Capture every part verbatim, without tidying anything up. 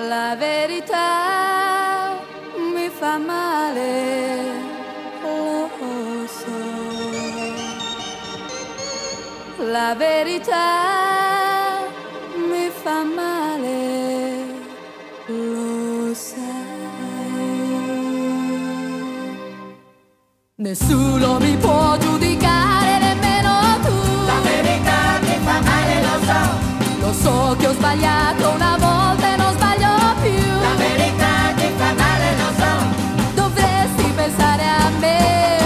La verità mi fa male, lo so. La verità mi fa male, lo sai. Nessuno mi può giudicare, nemmeno tu. La verità mi fa male, lo so. Lo so che ho sbagliato una volta e non sbaglio più. La verità ti fa male, lo so. Dovresti pensare a me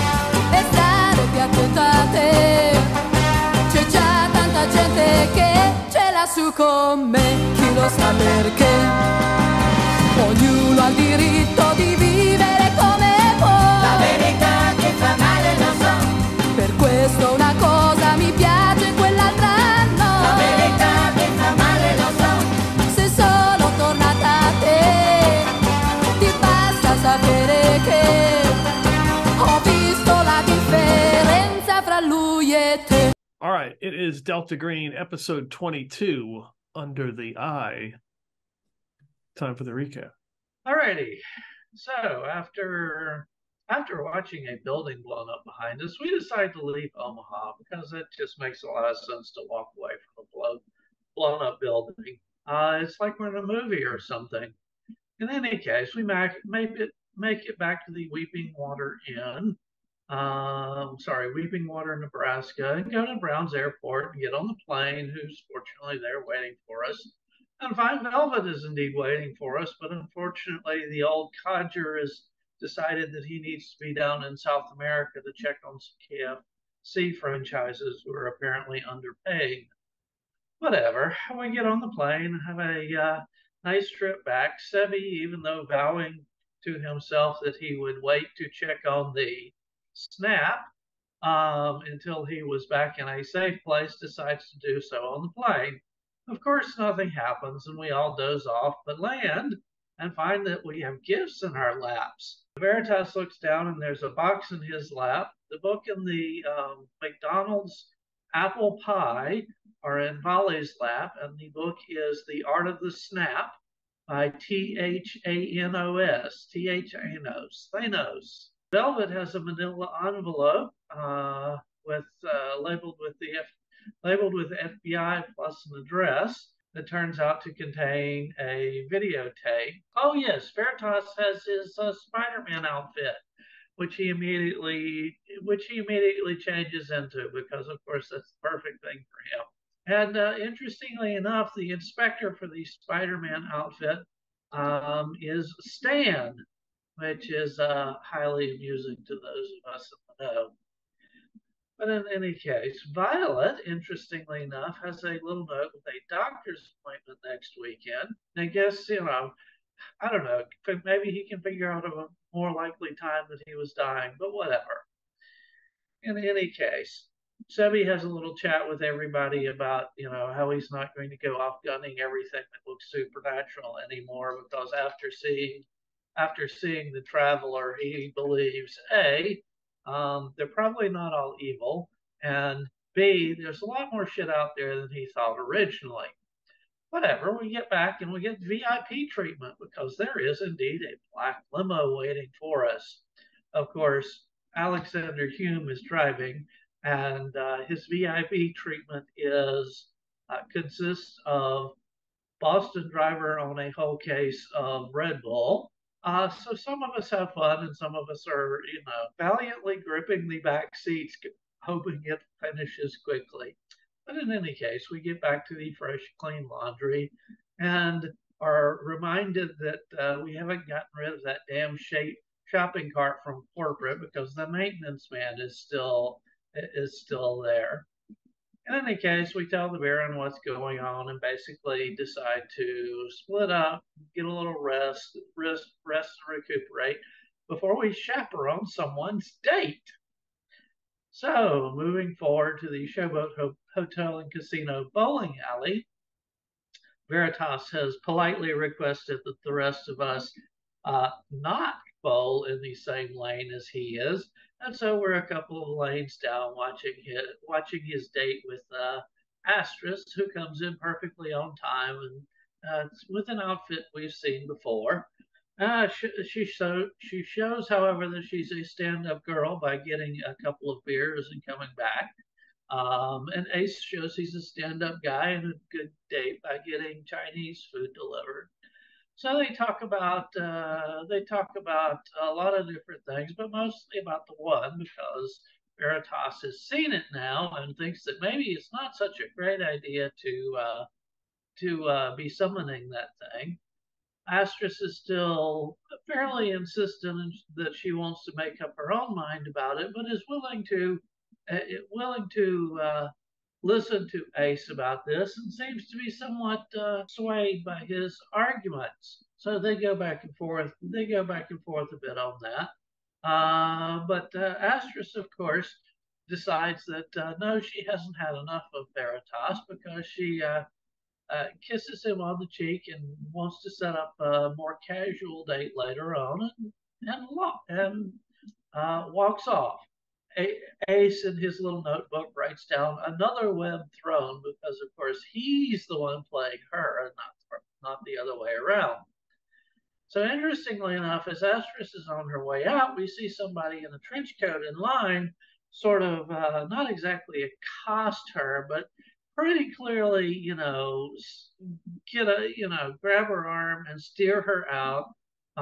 e stare più attento a te. C'è già tanta gente che ce l'ha su con me. Chi lo sa perché? Ognuno ha il diritto di vivere come può. La verità ti fa male, lo so. Per questo una cosa mi piace e quell'altra no. La verità ti fa male, lo so. Se sono tornata a te, ti basta sapere che ho visto la differenza fra lui e te. All right, it is Delta Green, episode twenty-two, Under the Eye. Time for the recap. Alrighty, so after after watching a building blown up behind us, we decided to leave Omaha because it just makes a lot of sense to walk away from a blow, blown up building. Uh, it's like we're in a movie or something. In any case, we make, make it make it back to the Weeping Water Inn. Um, sorry, Weeping Water, Nebraska, and go to Brown's Airport and get on the plane, who's fortunately there waiting for us. And find Velvet is indeed waiting for us, but unfortunately the old codger has decided that he needs to be down in South America to check on some K F C franchises who are apparently underpaying. Whatever, we get on the plane, have a uh, nice trip back. Sebi, even though vowing to himself that he would wait to check on the snap um, until he was back in a safe place, decides to do so on the plane. Of course, nothing happens and we all doze off, but land and find that we have gifts in our laps. Veritas looks down and there's a box in his lap. The book and the um, McDonald's apple pie are in Holly's lap, and the book is The Art of the Snap by T H A N O S, T H Thanos, Thanos. Velvet has a manila envelope uh, with uh, labeled with the F labeled with F B I plus an address that turns out to contain a videotape. Oh yes, Veritas has his uh, Spider-Man outfit, which he immediately which he immediately changes into because, of course, that's the perfect thing for him. And uh, interestingly enough, the inspector for the Spider-Man outfit um, is Stan, which is uh, highly amusing to those of us in the know. But in any case, Violet, interestingly enough, has a little note with a doctor's appointment next weekend. And I guess, you know, I don't know, maybe he can figure out a more likely time that he was dying, but whatever. In any case, Sebi has a little chat with everybody about, you know, how he's not going to go off gunning everything that looks supernatural anymore because after seeing after seeing The Traveler, he believes A, Um, they're probably not all evil, and B, there's a lot more shit out there than he thought originally. Whatever, we get back and we get V I P treatment because there is indeed a black limo waiting for us. Of course, Alexander Hume is driving, and uh, his V I P treatment is uh, consists of Boston Driver on a whole case of Red Bull. Uh, so some of us have fun and some of us are, you know, valiantly gripping the back seats, hoping it finishes quickly. But in any case, we get back to the fresh, clean laundry and are reminded that uh, we haven't gotten rid of that damn shape shopping cart from corporate because the maintenance man is still is still there. In any case, we tell the Baron what's going on and basically decide to split up, get a little rest, rest, rest and recuperate before we chaperone someone's date. So, moving forward to the Showboat Ho- Hotel and Casino bowling alley, Veritas has politely requested that the rest of us uh, not bowl in the same lane as he is. And so we're a couple of lanes down watching his, watching his date with uh, Astris, who comes in perfectly on time and uh, with an outfit we've seen before. Uh, she, she, so, she shows, however, that she's a stand-up girl by getting a couple of beers and coming back. Um, and Ace shows he's a stand-up guy and a good date by getting Chinese food delivered. So they talk about uh, they talk about a lot of different things, but mostly about the one because Veritas has seen it now and thinks that maybe it's not such a great idea to uh, to uh, be summoning that thing. Astris is still fairly insistent that she wants to make up her own mind about it, but is willing to uh, willing to uh, listen to Ace about this and seems to be somewhat uh, swayed by his arguments. So they go back and forth. They go back and forth a bit on that. Uh, but uh, Astris, of course, decides that uh, no, she hasn't had enough of Veritas because she uh, uh, kisses him on the cheek and wants to set up a more casual date later on, and and, and uh, walks off. Ace in his little notebook writes down another web thrown because, of course, he's the one playing her and not, not the other way around. So interestingly enough, as Astris is on her way out, we see somebody in a trench coat in line sort of uh, not exactly accost her, but pretty clearly, you know, get a, you know, grab her arm and steer her out,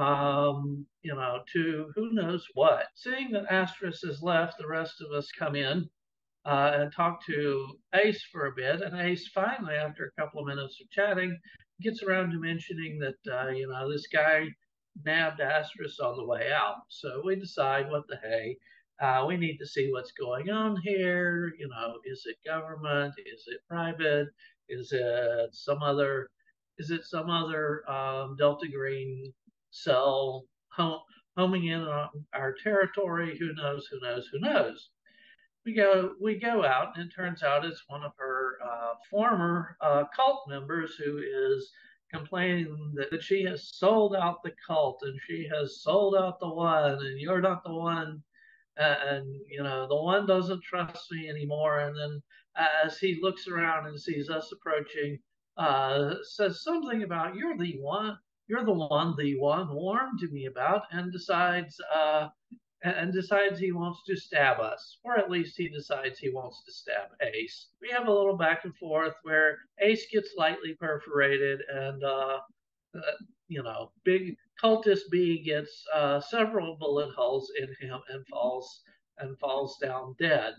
um, you know, to who knows what. Seeing that Astris has left, the rest of us come in uh, and talk to Ace for a bit. And Ace finally, after a couple of minutes of chatting, gets around to mentioning that, uh, you know, this guy nabbed Astris on the way out. So we decide, what the hey, uh, we need to see what's going on here. You know, is it government? Is it private? Is it some other? Is it some other um, Delta Green cell home, homing in on our territory? Who knows? Who knows? Who knows? We go, we go out, and it turns out it's one of her uh, former uh, cult members who is complaining that, that she has sold out the cult and she has sold out the one, and you're not the one, uh, and you know the one doesn't trust me anymore. And then as he looks around and sees us approaching, uh, says something about you're the one, you're the one, the one warned to me about, and decides. Uh, and decides he wants to stab us, or at least he decides he wants to stab Ace. We have a little back and forth where Ace gets lightly perforated, and uh, uh, you know, big cultist B gets uh, several bullet holes in him and falls and falls down dead.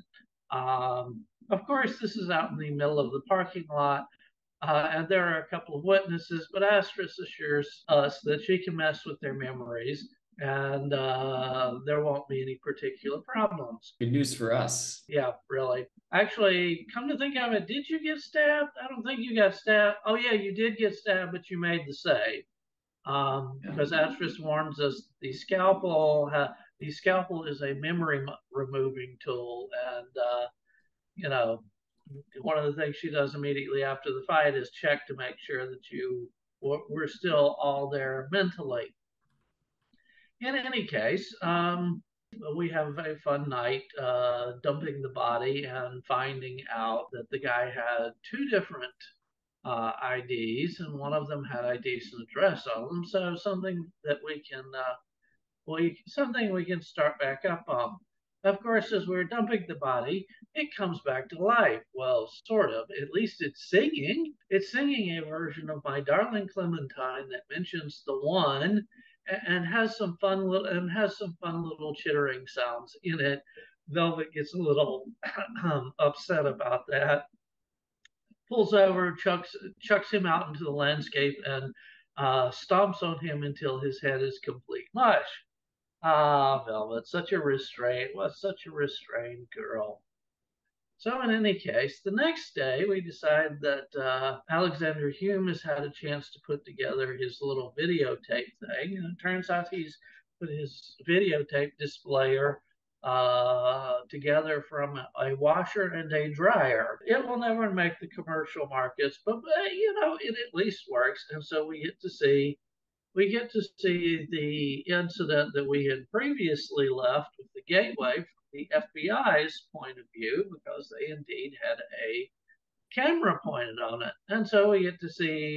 Um, of course, this is out in the middle of the parking lot. Uh, and there are a couple of witnesses, but Astris assures us that she can mess with their memories and uh, there won't be any particular problems. Good news for us. Yeah, really. Actually, come to think of it, did you get stabbed? I don't think you got stabbed. Oh, yeah, you did get stabbed, but you made the save. Um, yeah. Because Astris warns us the scalpel, uh, the scalpel is a memory removing tool, and uh, you know, one of the things she does immediately after the fight is check to make sure that you we're still all there mentally. In any case, um, we have a very fun night uh, dumping the body and finding out that the guy had two different uh, I Ds, and one of them had I Ds and address on them. So something that we can, uh, we something we can start back up on. Of course, as we're dumping the body, it comes back to life. Well, sort of. At least it's singing. It's singing a version of My Darling Clementine that mentions the one and has some fun little and has some fun little chittering sounds in it. Velvet gets a little upset about that. Pulls over, chucks chucks him out into the landscape, and uh, stomps on him until his head is complete mush. Ah, Velvet, such a restraint, was such a restrained girl. So in any case, the next day we decide that uh, Alexander Hume has had a chance to put together his little videotape thing, and it turns out he's put his videotape displayer uh, together from a, a washer and a dryer. It will never make the commercial markets, but uh, you know, it at least works, and so we get to see we get to see the incident that we had previously left with the gateway from the F B I's point of view, because they indeed had a camera pointed on it. And so we get to see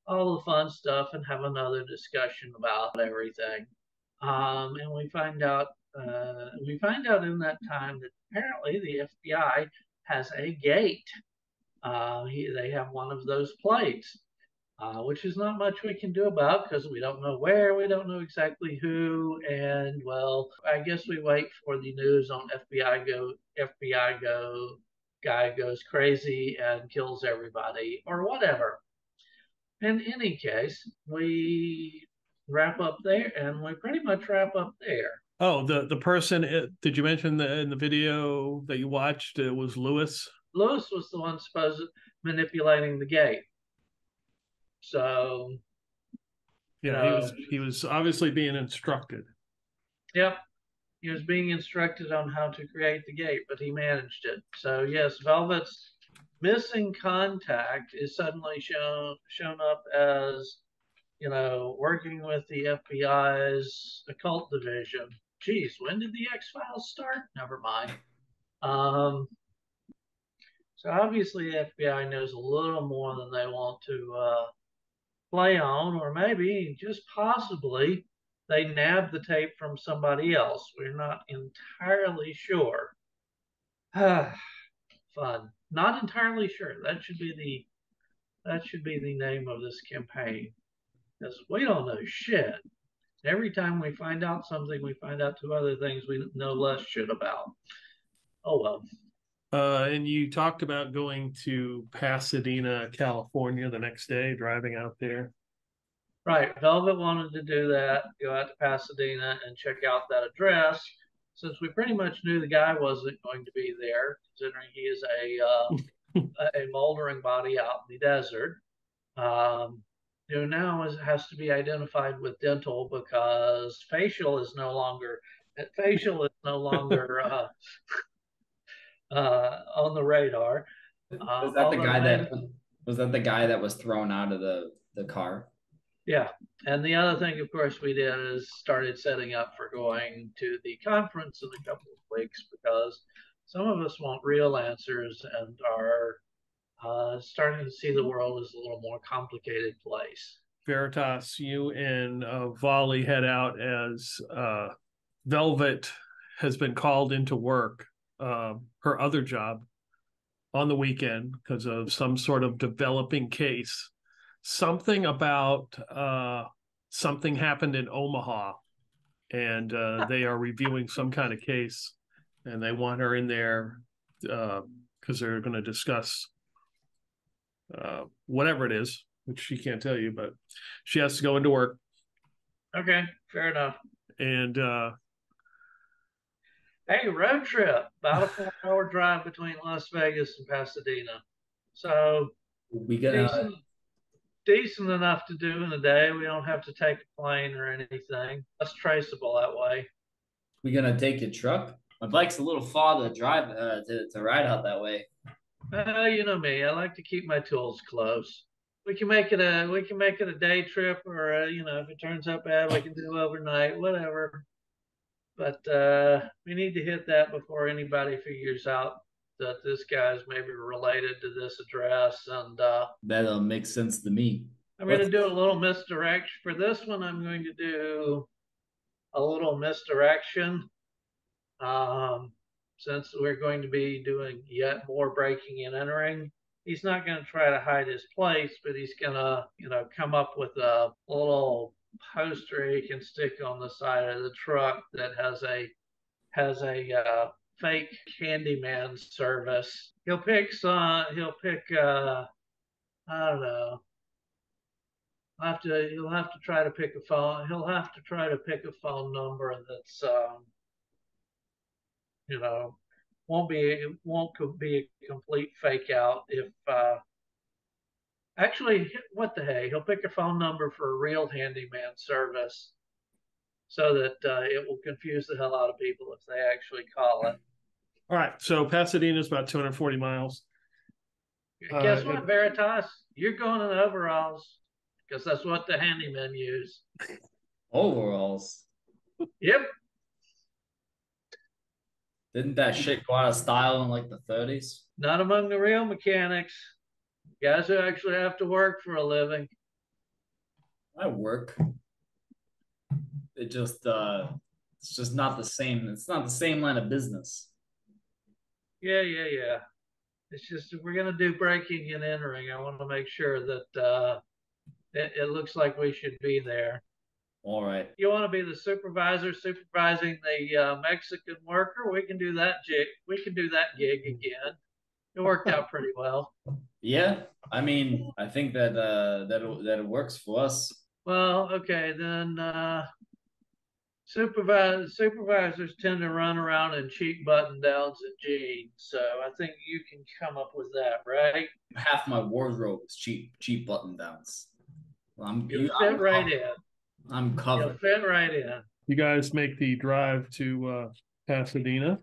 all the fun stuff and have another discussion about everything. Um, and we find out uh, we find out in that time that apparently the F B I has a gate. Uh, he, they have one of those plates, uh, which is not much we can do about because we don't know where, we don't know exactly who, and well, I guess we wait for the news on F B I go F B I go guy goes crazy and kills everybody or whatever. In any case, we wrap up there, and we pretty much wrap up there. Oh, the the person, uh, did you mention the in the video that you watched, it was Lewis? Lewis was the one supposed manipulating the gate. So, you Yeah, he know, was he was obviously being instructed. yep, he was being instructed on how to create the gate, but he managed it. So, yes, Velvet's missing contact is suddenly shown shown up as, you know, working with the F B I's occult division. Geez, when did the X Files start? Never mind. Um, so obviously, the F B I knows a little more than they want to uh, play on, or maybe just possibly they nabbed the tape from somebody else. We're not entirely sure. Fun. Not entirely sure. That should be the that should be the name of this campaign. Because we don't know shit. Every time we find out something, we find out two other things we know less shit about. Oh well. Uh, and you talked about going to Pasadena, California the next day, driving out there. Right. Velvet wanted to do that, go out to Pasadena and check out that address. Since we pretty much knew the guy wasn't going to be there, considering he is a uh, a moldering body out in the desert. Um, you know, now is, has to be identified with dental because facial is no longer facial is no longer uh, uh, on the radar. Uh, Was that the guy maybe, that was that the guy that was thrown out of the the car? Yeah. And the other thing, of course, we did is started setting up for going to the conference in a couple of weeks because some of us want real answers and are uh, starting to see the world as a little more complicated place. Veritas, you and uh, Volley head out as uh, Velvet has been called into work, uh, her other job, on the weekend because of some sort of developing case. Something about uh, something happened in Omaha, and uh, they are reviewing some kind of case, and they want her in there because uh, they're going to discuss uh, whatever it is, which she can't tell you, but she has to go into work. Okay, fair enough. And uh, hey, road trip, about a four-hour drive between Las Vegas and Pasadena. So We gonna decent, decent enough to do in a day. We don't have to take a plane or anything. That's traceable that way. we gonna take your truck? My bike's a little far to drive uh, to to ride out that way. Uh, you know me. I like to keep my tools close. We can make it a we can make it a day trip, or a, you know, if it turns out bad, we can do overnight, whatever. But uh, we need to hit that before anybody figures out that this guy's maybe related to this address. And uh, That'll make sense to me. I'm going to do a little misdirection for this one. I'm going to do a little misdirection. Um, since we're going to be doing yet more breaking and entering, he's not going to try to hide his place, but he's going to, you know, come up with a little poster he can stick on the side of the truck that has a has a uh, fake handyman service. He'll pick some. He'll pick. Uh, I don't know. I'll have to. He'll have to try to pick a phone. He'll have to try to pick a phone number that's. Um, you know, won't be won't be a complete fake out if uh, actually what the hey, he'll pick a phone number for a real handyman service so that uh, it will confuse the hell out of people if they actually call it. all right, so Pasadena is about two hundred forty miles. Guess Uh, what, it- Veritas? You're going in overalls because that's what the handymen use. Overalls. Yep. Didn't that shit go out of style in like the thirties? Not among the real mechanics, guys who actually have to work for a living. I work. It just uh it's just not the same. It's not the same line of business. Yeah, yeah, yeah. It's just if we're gonna do breaking and entering, I want to make sure that uh, it, it looks like we should be there. All right. You want to be the supervisor supervising the uh, Mexican worker? We can do that jig. We can do that gig again. It worked out pretty well. Yeah. I mean, I think that uh that it- that it works for us. Well, okay, then uh, supervise, supervisors tend to run around in cheap button downs and jeans. So I think you can come up with that, right? Half my wardrobe is cheap cheap button downs. I'm You'll you, fit I'm right covered. in. I'm You'll covered. fit right in. You guys make the drive to uh, Pasadena.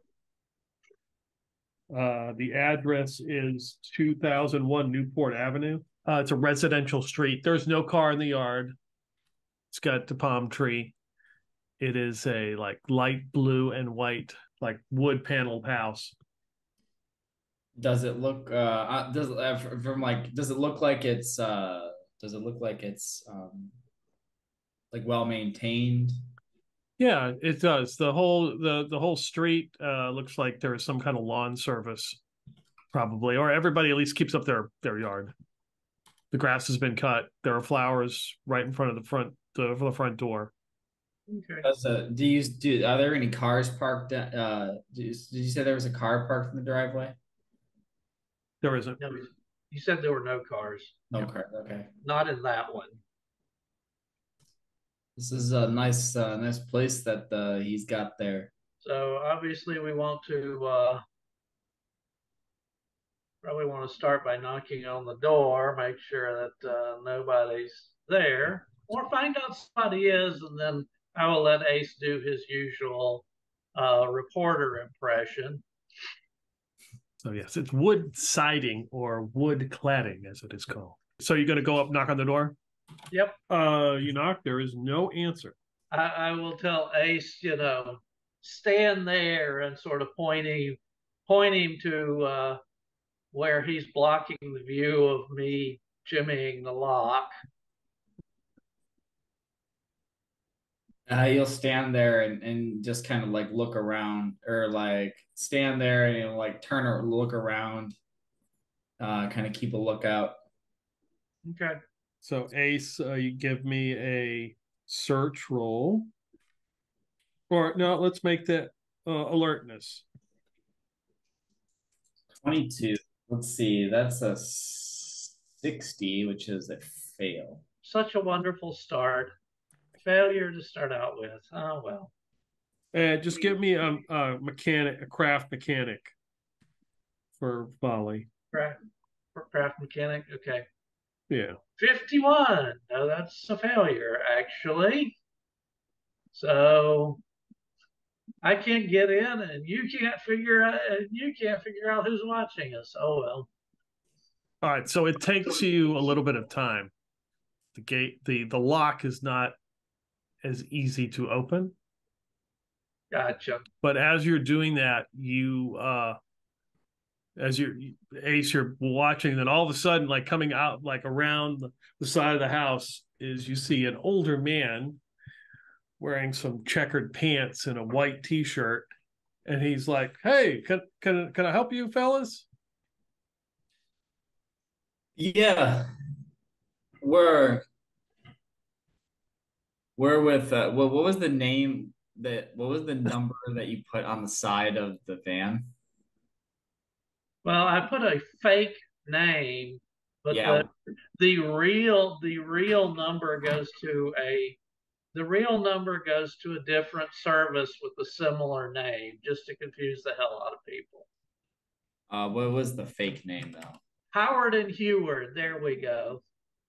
Uh, the address is two thousand one Newport Avenue. Uh, it's a residential street. There's no car in the yard. It's got the palm tree. It is a like light blue and white, like wood paneled house. Does it look uh uh, does uh, from like does it look like it's uh does it look like it's um like well maintained? Yeah, it does. The whole the the whole street uh, looks like there is some kind of lawn service, probably, or everybody at least keeps up their their yard. The grass has been cut. There are flowers right in front of the front the, the front door. Okay. Does uh, do you do are there any cars parked uh did you, did you say there was a car parked in the driveway? There isn't. No, you said there were no cars. No car. Okay. Not in that one. This is a nice uh, nice place that uh, he's got there. So obviously we want to uh, probably want to start by knocking on the door, make sure that uh, nobody's there, or find out somebody is, and then I will let Ace do his usual uh, reporter impression. So yes, it's wood siding or wood cladding, as it is called. So you're going to go up, knock on the door. Yep. Uh, you knock. There is no answer. I, I will tell Ace, you know, stand there and sort of point him, point him to uh, where he's blocking the view of me jimmying the lock. Uh, you'll stand there and, and just kind of like look around or like stand there and you'll like turn or look around, uh, kind of keep a lookout. Okay. So Ace, uh, you give me a search roll, or no? Let's make that uh, alertness. twenty-two. Let's see. That's a sixty, which is a fail. Such a wonderful start. Failure to start out with. Oh, well. Uh, just give me a, a mechanic, a craft mechanic for volley. Craft, craft mechanic. Okay. Yeah. fifty-one. No, that's a failure, actually. So I can't get in, and you can't figure out. You can't figure out who's watching us. Oh well. All right. So it takes you a little bit of time. The gate, the the lock is not as easy to open. Gotcha. But as you're doing that, you uh as you're Ace, you're watching, then all of a sudden, like coming out like around the, the side of the house, is you see an older man wearing some checkered pants and a white t-shirt, and he's like, "Hey, can can can I help you, fellas?" Yeah, we're we're with uh, what what was the name that what was the number that you put on the side of the van? Well, I put a fake name, but Yeah, the the real the real number goes to a the real number goes to a different service with a similar name, just to confuse the hell out of people. uh, what was the fake name though? Howard and Heward. There we go.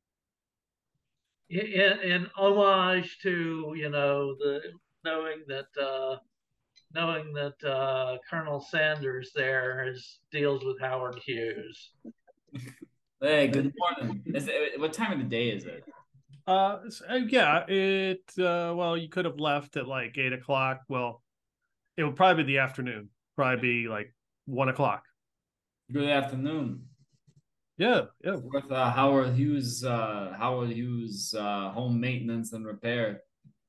In, in homage to you know the knowing that uh, knowing that uh, Colonel Sanders there is deals with Howard Hughes. Hey, good morning. Is it, what time of the day is it? Uh, yeah, it. Uh, well, you could have left at like eight o'clock. Well, it would probably be the afternoon. Probably be like one o'clock. Good afternoon. Yeah, yeah. with uh, Howard Hughes, uh, Howard Hughes, uh, home maintenance and repair.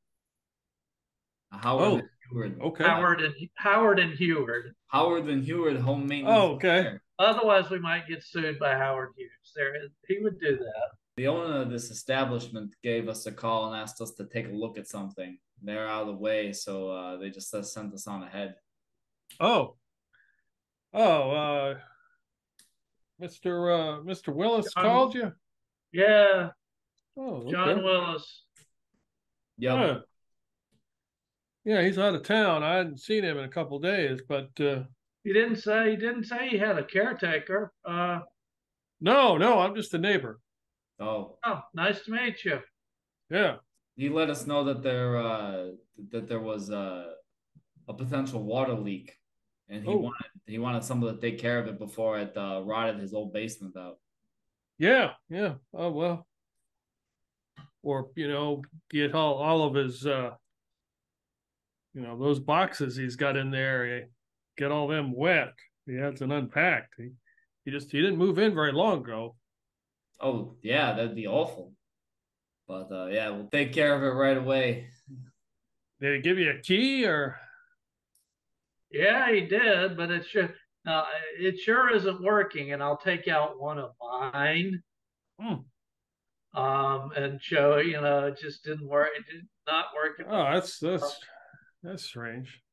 Howard and Oh, Heward. okay. Howard and Howard and Heward. Howard and Heward, home maintenance. Oh, okay. Repair. Otherwise, we might get sued by Howard Hughes. There, he would do that. The owner of this establishment gave us a call and asked us to take a look at something. They're out of the way, so uh, they just uh, sent us on ahead. Oh, oh, uh, Mister Uh, Mister Willis John, called you. Yeah, Oh, okay. John Willis. Yep. Huh. Yeah, he's out of town. I hadn't seen him in a couple of days, but uh, He didn't say he didn't say he had a caretaker. Uh, no, no, I'm just a neighbor. Oh, oh, nice to meet you. Yeah. he let us know that there uh, that there was uh, a potential water leak, and he Oh. wanted he wanted someone to take care of it before it uh, rotted his old basement out. Yeah, yeah. Oh well. Or, you know, get all, all of his uh you know, those boxes he's got in there, eh, get all them wet. He hasn't unpacked. He he just he didn't move in very long ago. Oh yeah, that'd be awful. But uh, yeah, we'll take care of it right away. Did he give you a key or Yeah, he did, but it should. Uh, it sure isn't working, and I'll take out one of mine. Hmm. Um, and show you know it just didn't work. It did not work. Oh, that's that's that's strange.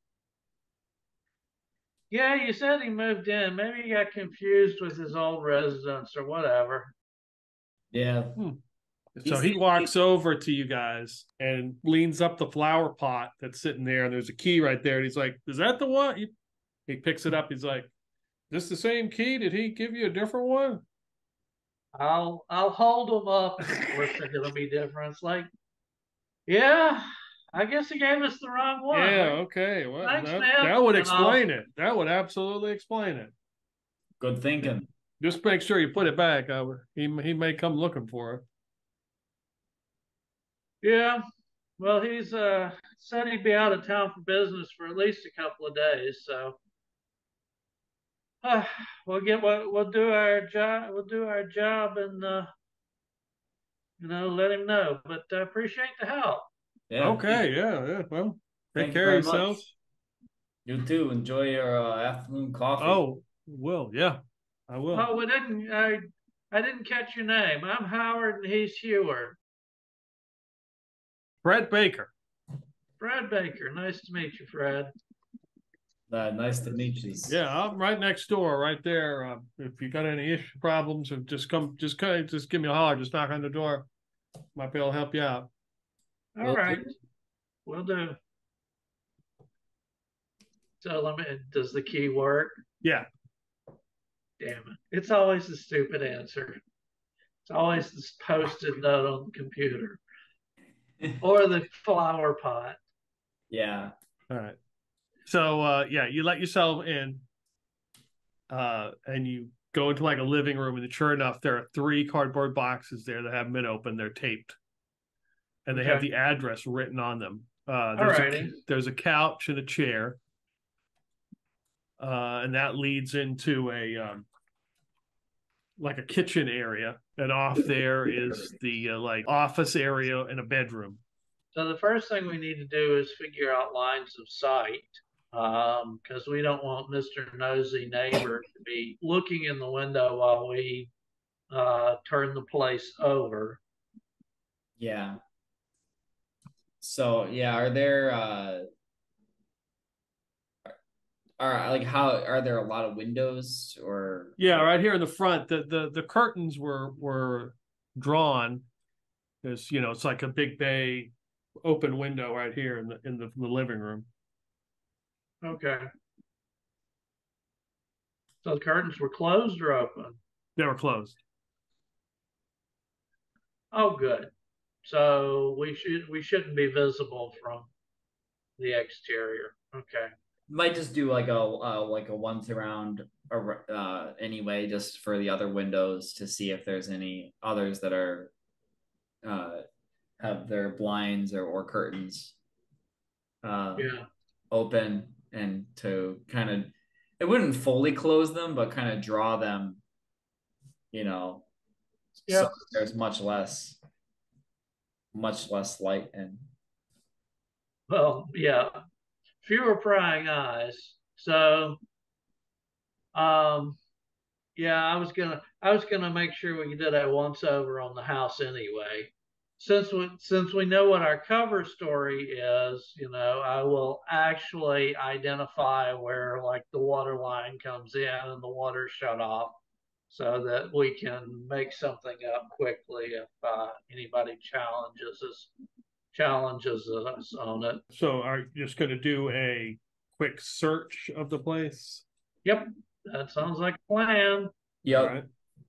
Yeah, you said he moved in. Maybe he got confused with his old residence or whatever. Yeah. Hmm. He So he seems- walks over to you guys and leans up the flower pot that's sitting there, and there's a key right there. And he's like, "Is that the one?" He, he picks it up. He's like, "Is this the same key? Did he give you a different one?" I'll I'll hold them up. And of course, they're gonna be different. It's like, yeah, I guess he gave us the wrong one. Yeah. Like, Okay. Well, Thanks, that, man. that would And explain it. That would absolutely explain it. Good thinking. Just make sure you put it back. I would, he he may come looking for it. Yeah. Well, he's uh said he'd be out of town for business for at least a couple of days. So uh, we'll get what we'll do our job. We'll do our job and uh, you know let him know. But I appreciate the help. Yeah. Okay. Yeah. Yeah. Well, take Thank you care very of yourself. much. You too. Enjoy your uh, afternoon coffee. Oh, will. Yeah, I will. Oh, we didn't. I I didn't catch your name. I'm Howard, and he's Heward. Fred Baker. Fred Baker. Nice to meet you, Fred. Uh, nice to meet you. Yeah, I'm right next door, right there. Uh, if you got any issue problems, or just come, just come, just give me a holler. Just knock on the door. Might be able to help you out. All Will right, do. will do. So let me. Does the key work? Yeah. Damn it! It's always the stupid answer. It's always this post-it note on the computer or the flower pot. Yeah. All right. So uh, yeah, you let yourself in, uh, and you go into like a living room, and sure enough, there are three cardboard boxes there that haven't been opened. They're taped, and they have Okay. the address written on them. Uh, there's, a, Alrighty. there's a couch and a chair, uh, and that leads into a um, like a kitchen area, and off there is the uh, like office area and a bedroom. So the first thing we need to do is figure out lines of sight, because um, we don't want Mister Nosy Neighbor to be looking in the window while we uh, turn the place over. Yeah. So yeah, are there uh are like how are there a lot of windows or Yeah, right here in the front, the the the curtains were were drawn. There's, you know, it's like a big bay open window right here in the in the, the living room. Okay. So the curtains were closed or open? They were closed. Oh, good. So we should we shouldn't be visible from the exterior. Okay. might just do like a uh, like a once around uh anyway, just for the other windows to see if there's any others that are uh have their blinds or, or curtains uh Yeah. open, and to kind of, it wouldn't fully close them but kind of draw them you know, Yep. so there's much less, much less light in. Well, yeah, fewer prying eyes. So, um, yeah, I was gonna, I was gonna make sure we did a once over on the house anyway. Since we, since we know what our cover story is, you know, I will actually identify where like the water line comes in and the water shut off, so that we can make something up quickly if uh, anybody challenges us challenges us on it. So are you just going to do a quick search of the place? Yep, that sounds like a plan. Yep. All right.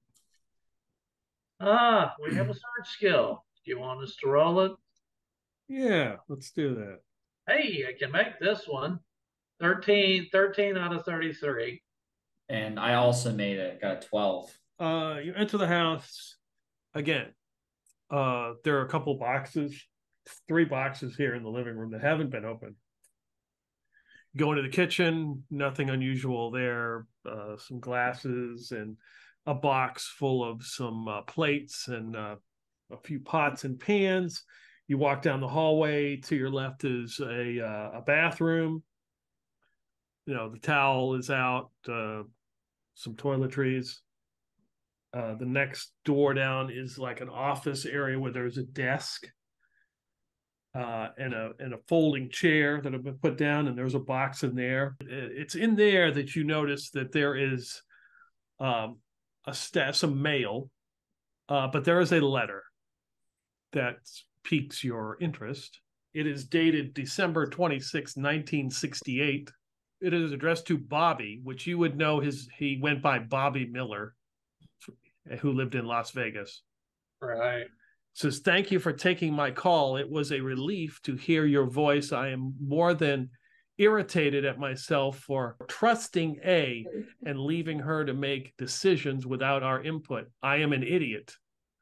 Ah, we have a search skill. Do you want us to roll it? Yeah, let's do that. Hey, I can make this one. thirteen, thirteen out of thirty-three. And I also made it, got a twelve. Uh, you enter the house again. Uh, there are a couple boxes, three boxes here in the living room that haven't been opened. Go into the kitchen, nothing unusual there. Uh, some glasses and a box full of some uh, plates and uh, a few pots and pans. You walk down the hallway. To your left is a uh, a bathroom. You know, the towel is out. Uh, some toiletries. Uh, the next door down is like an office area where there's a desk uh, and a and a folding chair that have been put down, and there's a box in there. It's in there that you notice that there is um, a st- some mail, uh, but there is a letter that piques your interest. It is dated December twenty-sixth, nineteen sixty-eight. It is addressed to Bobby, which you would know his he went by Bobby Miller, who lived in Las Vegas. Right. Says, thank you for taking my call. It was a relief to hear your voice. I am more than irritated at myself for trusting A and leaving her to make decisions without our input. I am an idiot.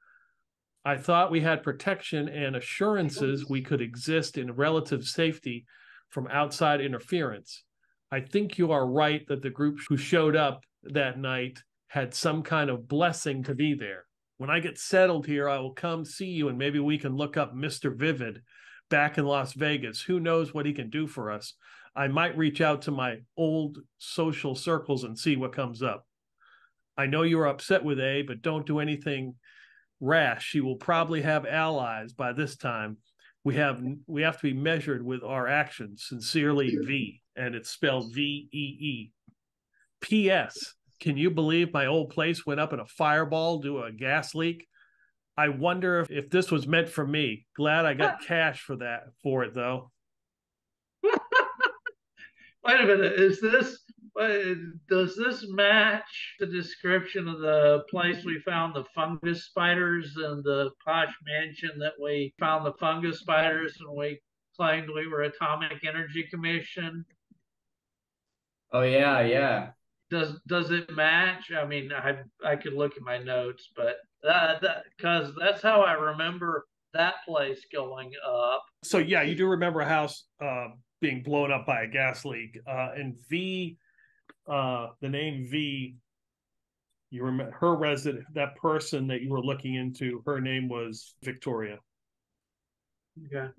I thought we had protection and assurances we could exist in relative safety from outside interference. I think you are right that the group who showed up that night had some kind of blessing to be there. When I get settled here, I will come see you and maybe we can look up Mister Vivid back in Las Vegas. Who knows what he can do for us? I might reach out to my old social circles and see what comes up. I know you are upset with A, but don't do anything rash. She will probably have allies by this time. We have we have to be measured with our actions. Sincerely, V. And it's spelled V E E. P S. Can you believe my old place went up in a fireball due to a gas leak? I wonder if, if this was meant for me. Glad I got cash for that for it though. Wait a minute. Is this does this match the description of the place we found the fungus spiders and the posh mansion that we found the fungus spiders and we claimed we were Atomic Energy Commission? Oh yeah, yeah. Does does it match? I mean, I I could look at my notes, but that that because that's how I remember that place going up. So yeah, you do remember a house uh, being blown up by a gas leak, uh, and V, uh, the name V. You remember her resident, that person that you were looking into. Her name was Victoria. Okay.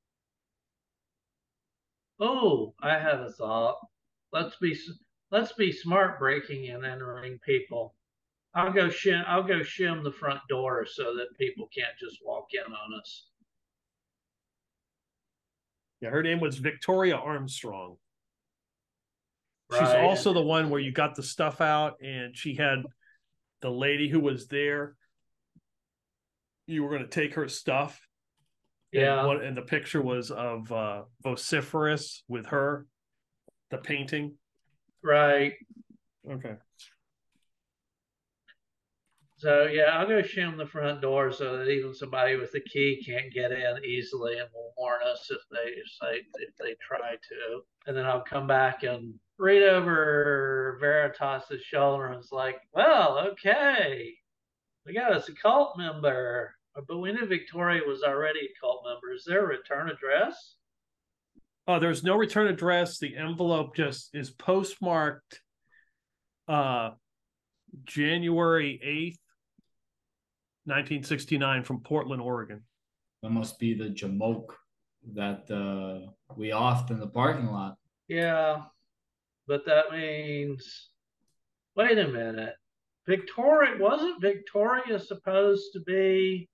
Oh, I had a thought. Let's be let's be smart breaking and entering people. I'll go shim I'll go shim the front door so that people can't just walk in on us. Yeah, her name was Victoria Armstrong. She's Right. also the one where you got the stuff out, and she had the lady who was there. You were going to take her stuff. Yeah. And, what, and the picture was of uh, Vociferous with her, the painting. Right. Okay. So yeah, I'll go shim the front door so that even somebody with the key can't get in easily, and will warn us if they if they if they try to. And then I'll come back and read over Veritas's shoulder and it's like, well, okay, we got us a cult member, but we knew Victoria was already a cult member. Is there a return address? Oh, there's no return address. The envelope just is postmarked uh, January eighth, nineteen sixty-nine from Portland, Oregon. That must be the jamoke that uh, we offed in the parking lot. Yeah, but that means, wait a minute. Victoria, wasn't Victoria supposed to be,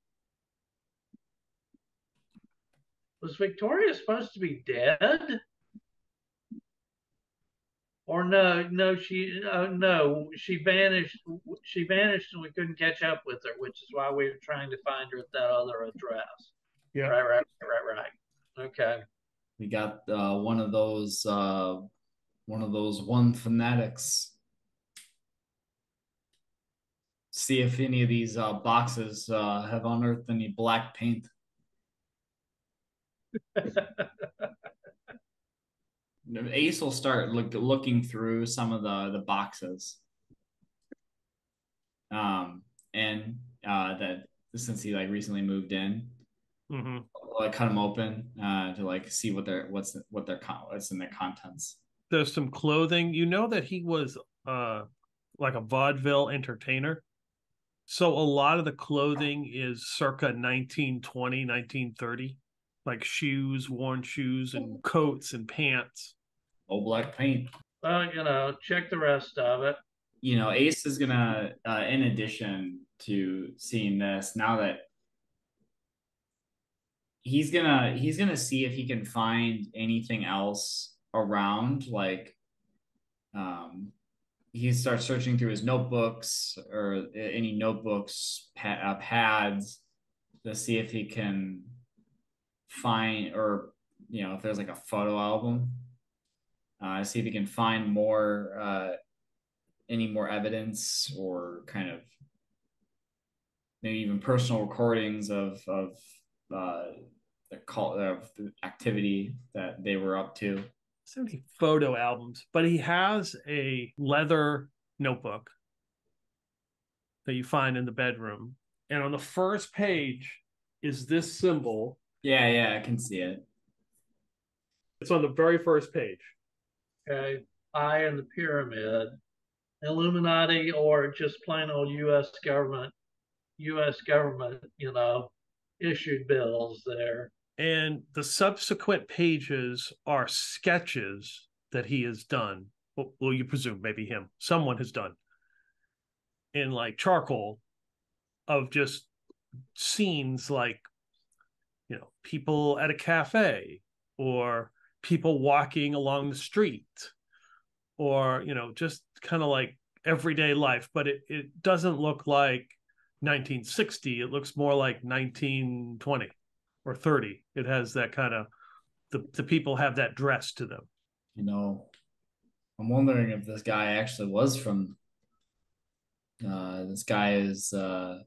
was Victoria supposed to be dead? Or no, no, she, uh, no, she vanished. She vanished, and we couldn't catch up with her, which is why we were trying to find her at that other address. Yeah. Right, right, right, right. Okay. We got uh, one of those, uh, one of those one fanatics. See if any of these uh, boxes uh, have unearthed any black paint. Ace will start look, looking through some of the the boxes, um, and uh, that since he like recently moved in, mm-hmm. I'll, like cut them open uh, to like see what their what's what their what's in their contents. There's some clothing. You know that he was uh like a vaudeville entertainer, so a lot of the clothing is circa nineteen twenty, nineteen thirty, like shoes, worn shoes, and coats and pants. Oh, black paint. Well, you know, check the rest of it. You know, Ace is gonna, uh, in addition to seeing this, now that he's gonna he's gonna see if he can find anything else around, like, um, he starts searching through his notebooks or any notebooks, pa- uh, pads, to see if he can find, or you know, if there's like a photo album. Uh, see if he can find more, uh, any more evidence, or kind of maybe even personal recordings of of uh, the call of the activity that they were up to. So many photo albums, but he has a leather notebook that you find in the bedroom, and on the first page is this symbol. Yeah, yeah, I can see it. It's on the very first page. Okay, eye in the pyramid, Illuminati, or just plain old U S government, U S government, you know, issued bills there. And the subsequent pages are sketches that he has done. Well, well, you presume maybe him, someone has done in like charcoal of just scenes like, you know, people at a cafe, or people walking along the street, or, you know, just kind of like everyday life. But it, it doesn't look like nineteen sixty. It looks more like nineteen twenty or thirty. It has that kind of, the, the people have that dress to them. You know, I'm wondering if this guy actually was from, uh, this guy is uh,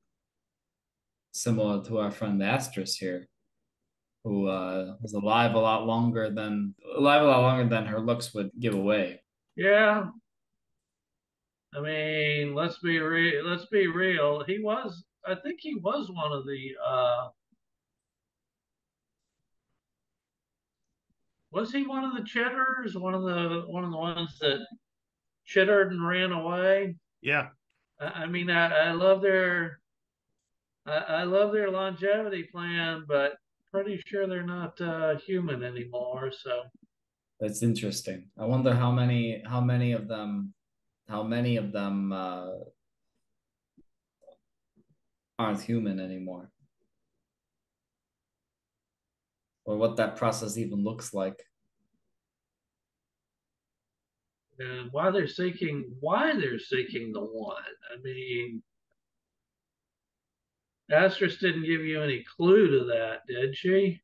similar to our friend Astris here, who uh, was alive a lot longer than alive a lot longer than her looks would give away. Yeah. I mean, let's be real. Let's be real. He was. I think he was one of the. Uh, was he one of the chitters? One of the one of the ones that chittered and ran away. Yeah. I, I mean, I, I love their. I, I love their longevity plan, but pretty sure they're not uh, human anymore. So That's interesting. I wonder how many how many of them how many of them uh, aren't human anymore, or what that process even looks like. and why they're seeking why they're seeking the one. I mean, Astris didn't give you any clue to that, did she?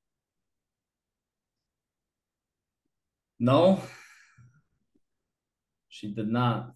No, she did not.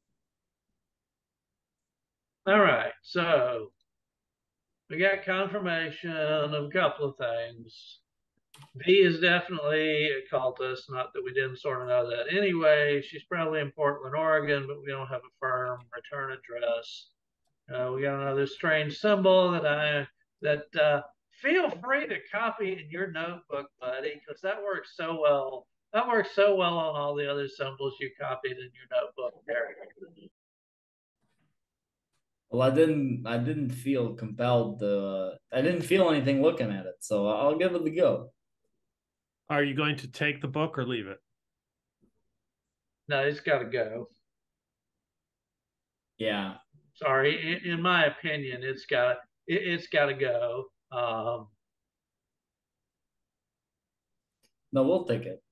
All right, so we got confirmation of a couple of things. V is definitely a cultist, not that we didn't sort of know that anyway. She's probably in Portland, Oregon, but we don't have a firm return address. Uh, we got another strange symbol that I that uh, feel free to copy in your notebook, buddy, because that works so well. That works so well on all the other symbols you copied in your notebook there. Well, I didn't. I didn't feel compelled to. I didn't feel anything looking at it, so I'll give it a go. Are you going to take the book or leave it? No, it's got to go. Yeah. Sorry, in, in my opinion, it's got it, it's got to go. Um, No, we'll take it.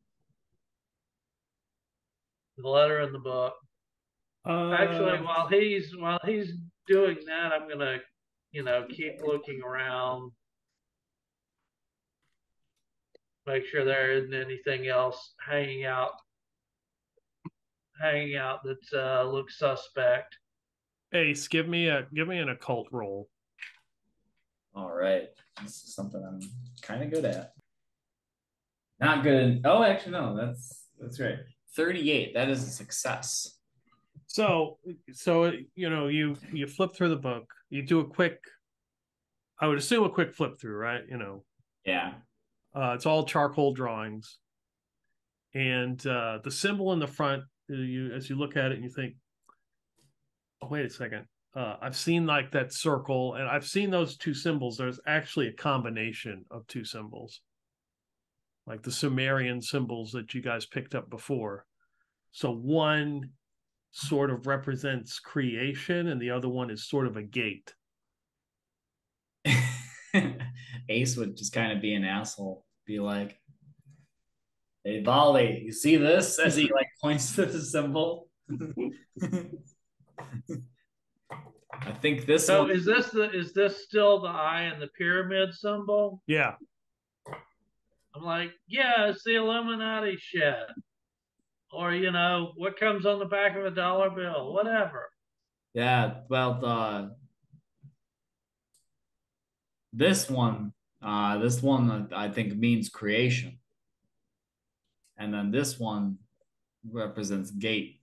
the letter in the book. Actually, Uh, while he's while he's doing that, I'm gonna, you know, keep looking around, make sure there isn't anything else hanging out, hanging out that uh, looks suspect. Ace, give me a give me an occult roll. All right. This is something I'm kind of good at. Not good. In, oh, actually, no. That's that's right. thirty-eight. That is a success. So, so you know, you you flip through the book. You do a quick, I would assume a quick flip through, right? You know, Yeah. uh, it's all charcoal drawings, and uh, the symbol in the front. uh, You as you look at it, and you think, oh, wait a second. Uh, I've seen like that circle, and I've seen those two symbols. There's actually a combination of two symbols, like the Sumerian symbols that you guys picked up before. So one sort of represents creation, and the other one is sort of a gate. Ace would just kind of be an asshole, be like, "Hey, Volley, you see this?" As he like points to the symbol. I think this So one. is this the is this still the eye and the pyramid symbol? Yeah. I'm like, yeah, it's the Illuminati shit. Or, you know, what comes on the back of a dollar bill, whatever. Yeah, well, the this one, uh, this one I think means creation, and then this one represents gate.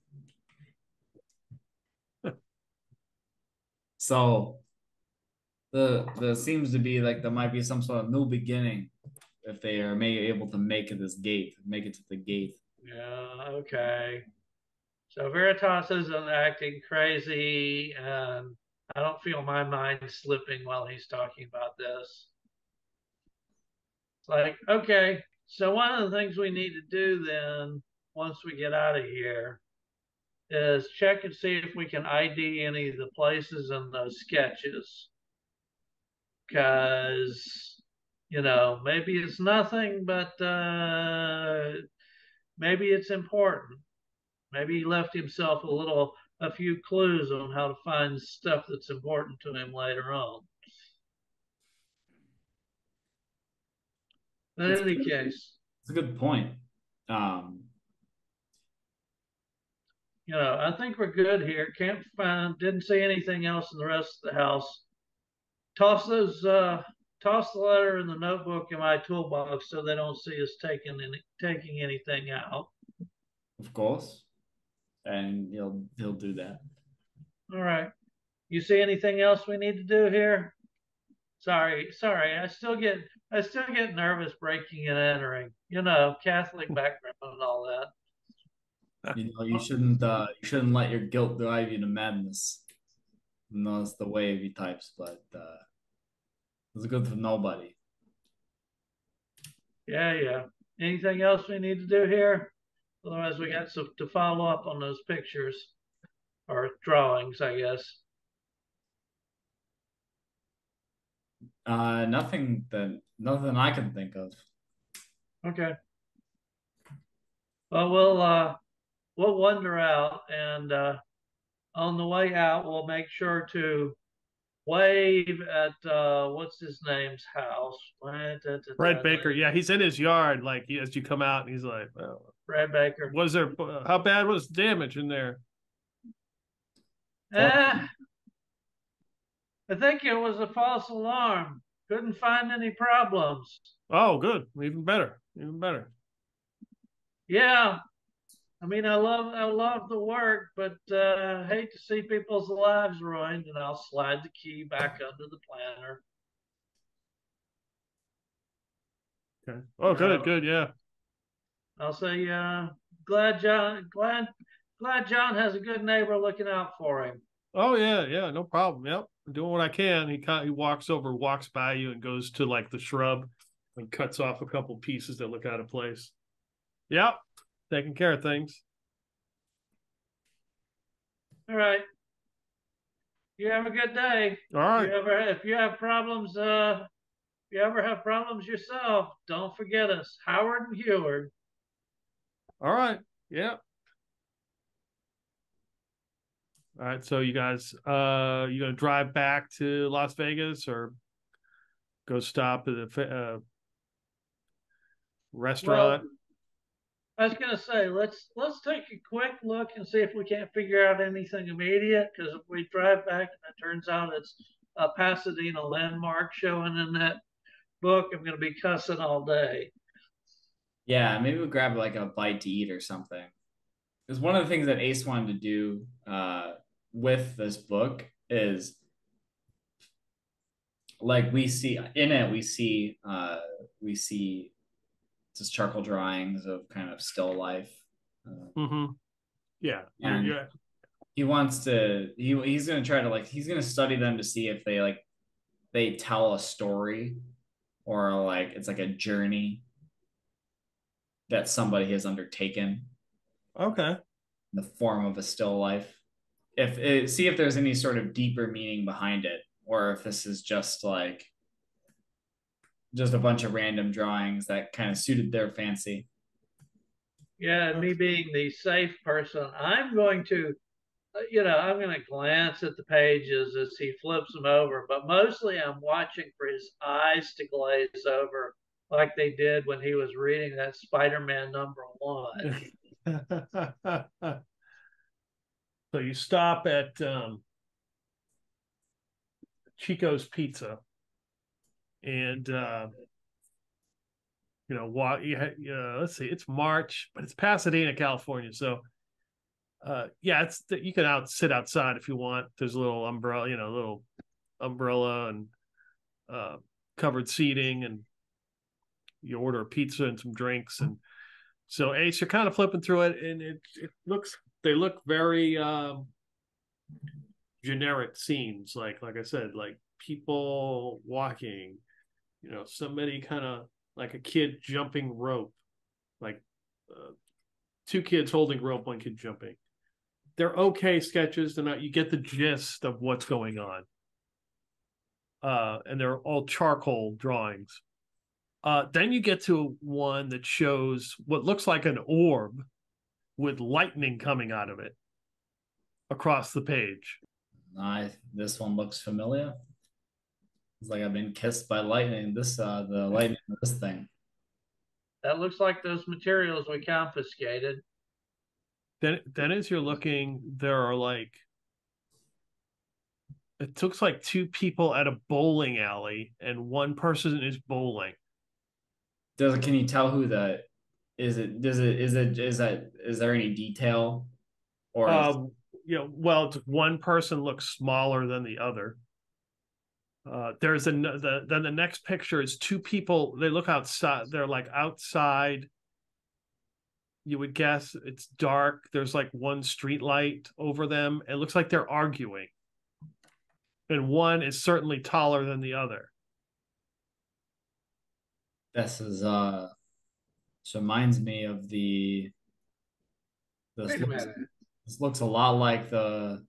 So the there seems to be like there might be some sort of new beginning if they are maybe able to make it this gate, make it to the gate. Yeah, okay. So Veritas isn't acting crazy, and I don't feel my mind slipping while he's talking about this. It's like, okay, so one of the things we need to do then, once we get out of here, is check and see if we can I D any of the places in those sketches. Because, you know, maybe it's nothing, but uh, maybe it's important. Maybe he left himself a little, a few clues on how to find stuff that's important to him later on. In It's, any case, it's a good point. Um, you know, I think we're good here. Can't find, didn't see anything else in the rest of the house. Toss those, uh, toss the letter and the notebook in my toolbox so they don't see us taking any, taking anything out. of course, and he'll he'll do that. All right. You see anything else we need to do here? Sorry, sorry. I still get I still get nervous breaking and entering. You know, Catholic background and all that. You know, you shouldn't uh, you shouldn't let your guilt drive you to madness. No, it's the way he types, but uh, it's good for nobody. Yeah, yeah. Anything else we need to do here? Otherwise, we got some to follow up on those pictures or drawings, I guess. Uh, nothing that nothing I can think of. Okay. Well, we'll uh, we'll wander out, and uh, on the way out, we'll make sure to wave at uh, what's his name's house. Fred Baker. Yeah, he's in his yard. Like he, as you come out, and he's like, well, Fred Baker. was there? How bad was the damage in there? Eh, I think it was a false alarm. Couldn't find any problems. Oh, good. Even better. Even better. Yeah. I mean, I love I love the work, but uh, I hate to see people's lives ruined. And I'll slide the key back under the planner. Okay. Oh, good. Uh, good. Yeah. I'll say, uh, glad John, glad, glad John has a good neighbor looking out for him. Oh yeah, yeah, no problem. Yep, I'm doing what I can. He kind he walks over, walks by you, and goes to like the shrub and cuts off a couple pieces that look out of place. Yep, taking care of things. All right. You have a good day. All If you right, ever if you have problems, uh, if you ever have problems yourself, don't forget us, Howard and Heward. all right, yeah. All right, so you guys, uh, you gonna drive back to Las Vegas or go stop at a uh, Well, restaurant? I was gonna say let's let's take a quick look and see if we can't figure out anything immediate. Because if we drive back and it turns out it's a Pasadena landmark showing in that book, I'm gonna be cussing all day. Yeah, maybe we'll grab like a bite to eat or something. Because one of the things that Ace wanted to do uh, with this book is like we see in it, we see uh, we see just charcoal drawings of kind of still life. Uh, Mm-hmm. Yeah, you're, and yeah. he wants to he, he's going to try to like he's going to study them to see if they like they tell a story or like it's like a journey that somebody has undertaken Okay. in the form of a still life. If it, see if there's any sort of deeper meaning behind it, or if this is just like just a bunch of random drawings that kind of suited their fancy. Yeah, and me being the safe person, I'm going to, uh, you know, I'm going to glance at the pages as he flips them over, but mostly I'm watching for his eyes to glaze over like they did when he was reading that Spider-Man number one. So you stop at um, Chico's Pizza, and uh, you know, what you, uh, let's see, it's March, but it's Pasadena, California. So, uh, yeah, it's you can out sit outside if you want. There's a little umbrella, you know, little umbrella and uh, covered seating, and you order a pizza and some drinks. And so, Ace, you're kind of flipping through it, and it it looks they look very um, generic scenes, like like I said, like people walking, you know, somebody kind of like a kid jumping rope, like uh, two kids holding rope, one kid jumping. They're okay sketches. They're not. You get the gist of what's going on, uh, and they're all charcoal drawings. Uh, then you get to one that shows what looks like an orb with lightning coming out of it across the page. I this one looks familiar. It's like I've been kissed by lightning. This uh the lightning of this thing. That looks like those materials we confiscated. Then, then as you're looking, there are like it looks like two people at a bowling alley, and one person is bowling. Does can you tell who the is it does it is it is that is there any detail or is, Uh, you know, well, it's one person looks smaller than the other. Uh, there's a the, then the next picture is two people. They look outside. They're like outside. You would guess it's dark. There's like one street light over them. It looks like they're arguing, and one is certainly taller than the other. this is uh this reminds me of the this Wait a looks minute. this looks a lot like the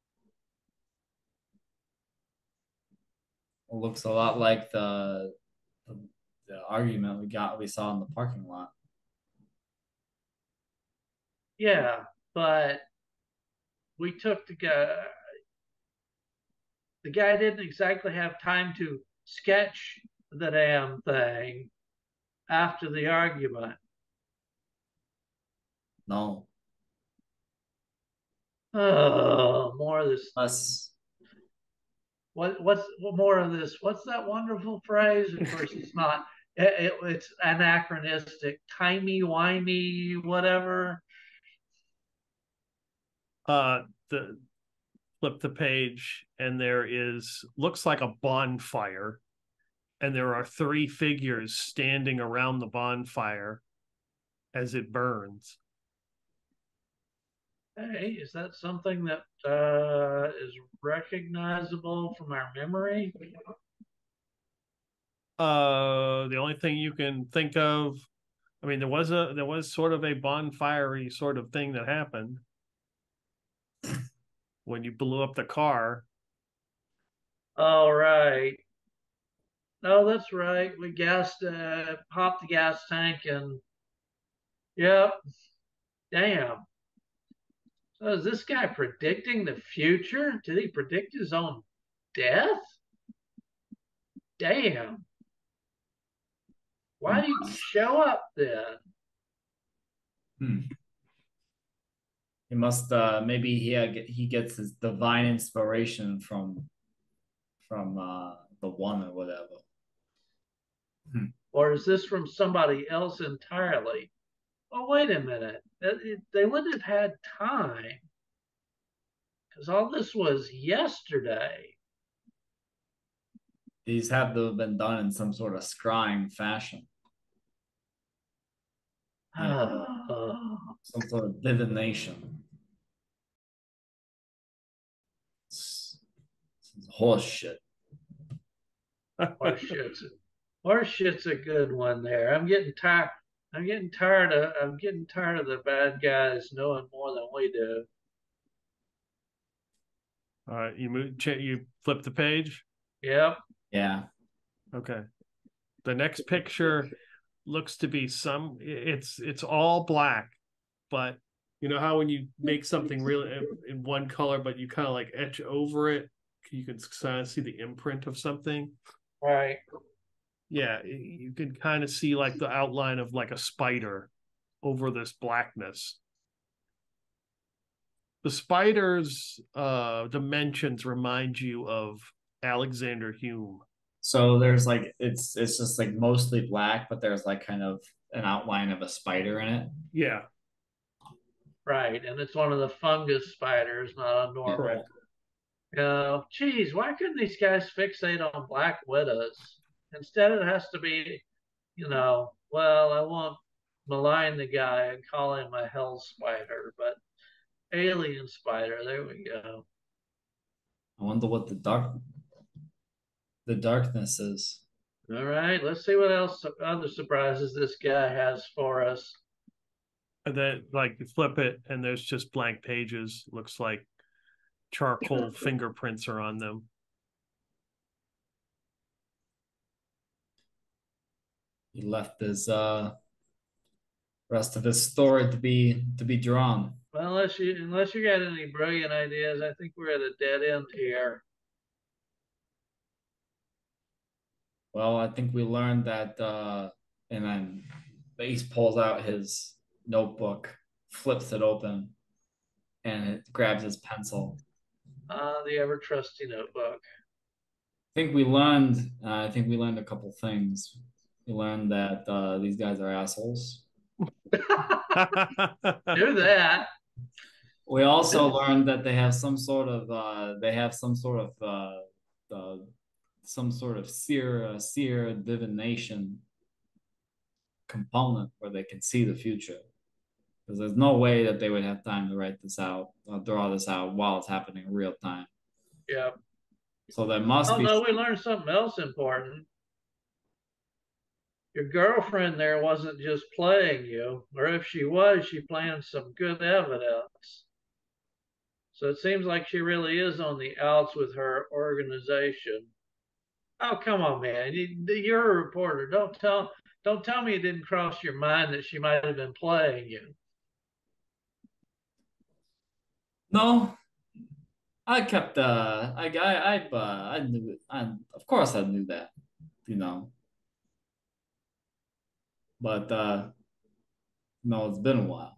it looks a lot like the the, the argument we got we saw in the parking lot. Yeah, but we took the guy. The guy didn't exactly have time to sketch the damn thing after the argument. No. Oh, more of this. Us What what's what more of this? What's that wonderful phrase? Of course, it's not. It, it, it's anachronistic, timey wimey, whatever. Uh, the flip the page, and there is looks like a bonfire, and there are three figures standing around the bonfire as it burns. Hey, is that something that uh, is recognizable from our memory? Uh, the only thing you can think of, I mean, there was a there was sort of a bonfiery sort of thing that happened when you blew up the car. All right. No, that's right. We gassed, uh, popped the gas tank, and yep. Damn. So is this guy predicting the future? Did he predict his own death? Damn. Why did he show up then? Hmm. He must uh maybe he uh, he gets his divine inspiration from from uh the one or whatever. Hmm. Or is this from somebody else entirely? Oh, wait a minute. They wouldn't have had time because all this was yesterday. These have to have been done in some sort of scrying fashion. You know, some sort of divination. It's, it's horse shit. Horse shit's, horse shit's a good one there. I'm getting tired. I'm getting tired of. I'm getting tired of the bad guys knowing more than we do. All right, you move, you flip the page. Yep. Yeah. Okay. The next picture looks to be some. It's it's all black, but you know how when you make something really in one color, but you kind of like etch over it, you can kind of see the imprint of something. Right. Yeah, you can kind of see like the outline of like a spider over this blackness. The spider's uh, dimensions remind you of Alexander Hume. So there's like it's it's just like mostly black, but there's like kind of an outline of a spider in it. Yeah, Right. And it's one of the fungus spiders, not a normal. correct. You know, geez, why couldn't these guys fixate on black widows? Instead, it has to be, you know, well, I won't malign the guy and call him a hell spider, but alien spider. There we go. I wonder what the dark the darkness is. All right, let's see what else other surprises this guy has for us. And then like you flip it and there's just blank pages. Looks like charcoal fingerprints are on them. He left his uh rest of his story to be to be drawn. Well, unless you unless you got any brilliant ideas, I think we're at a dead end here. Well, I think we learned that uh and then Ace pulls out his notebook, flips it open, and it grabs his pencil. Ah, uh, the ever trusty notebook. I think we learned uh, I think we learned a couple things. We learned that uh, these guys are assholes. Do that. We also learned that they have some sort of uh, they have some sort of uh, uh, some sort of seer uh, seer divination component where they can see the future. Because there's no way that they would have time to write this out, or draw this out while it's happening in real time. Yeah. So there must oh, be. no, we learned something else important. Your girlfriend there wasn't just playing you, or if she was, she planned some good evidence. So it seems like she really is on the outs with her organization. Oh, come on, man! You're a reporter. Don't tell don't tell me it didn't cross your mind that she might have been playing you. No, I kept. Uh, I I I uh, I knew. I, of course, I knew that. You know. But uh, no, it's been a while.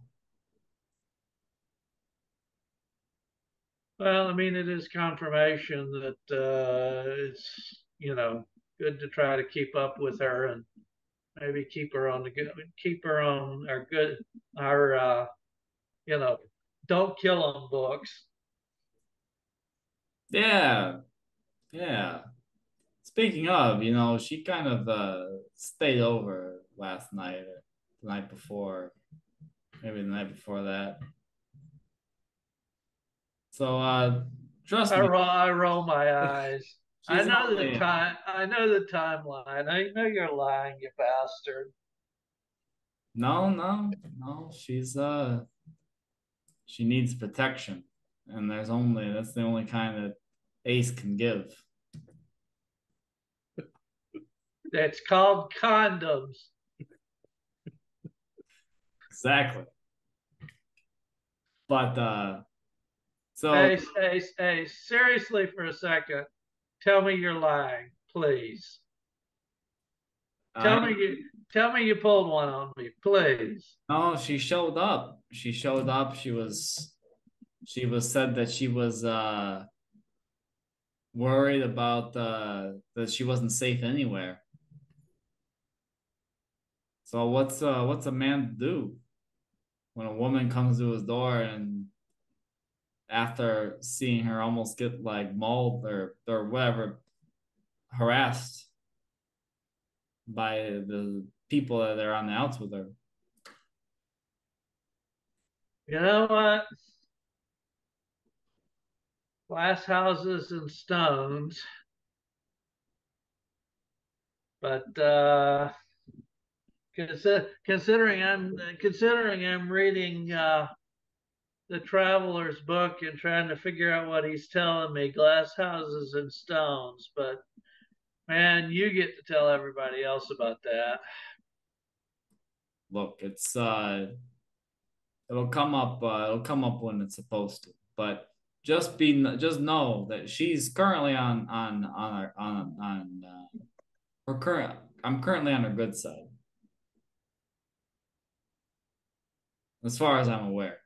Well, I mean, it is confirmation that uh, it's you know good to try to keep up with her and maybe keep her on the good, keep her on our good, our uh, you know, don't kill them books. Yeah, yeah. Speaking of, you know, she kind of uh, stayed over last night, or the night before, maybe the night before that. So uh, trust I me, roll, I roll my eyes. I she's know the only time. I know the timeline. I know you're lying, you bastard. no, no, no. She's uh, she needs protection, and there's only that's the only kind that Ace can give. It's called condoms. Exactly. But uh, so Ace, Ace, Ace. Seriously, for a second, tell me you're lying, please. Tell I me you. Tell me you pulled one on me, please. no, she showed up. She showed up. She was she was said that she was uh worried about uh that she wasn't safe anywhere. So what's uh what's a man to do when a woman comes to his door and after seeing her almost get like mauled or or whatever harassed by the people that are on the outs with her. You know what? Glass houses and stones. But uh, considering I'm considering I'm reading uh, the Traveler's book and trying to figure out what he's telling me, glass houses and stones. But man, you get to tell everybody else about that. Look, it's uh it'll come up uh, it'll come up when it's supposed to. But just be just know that she's currently on on on our, on on uh, her current I'm currently on her good side. As far as I'm aware.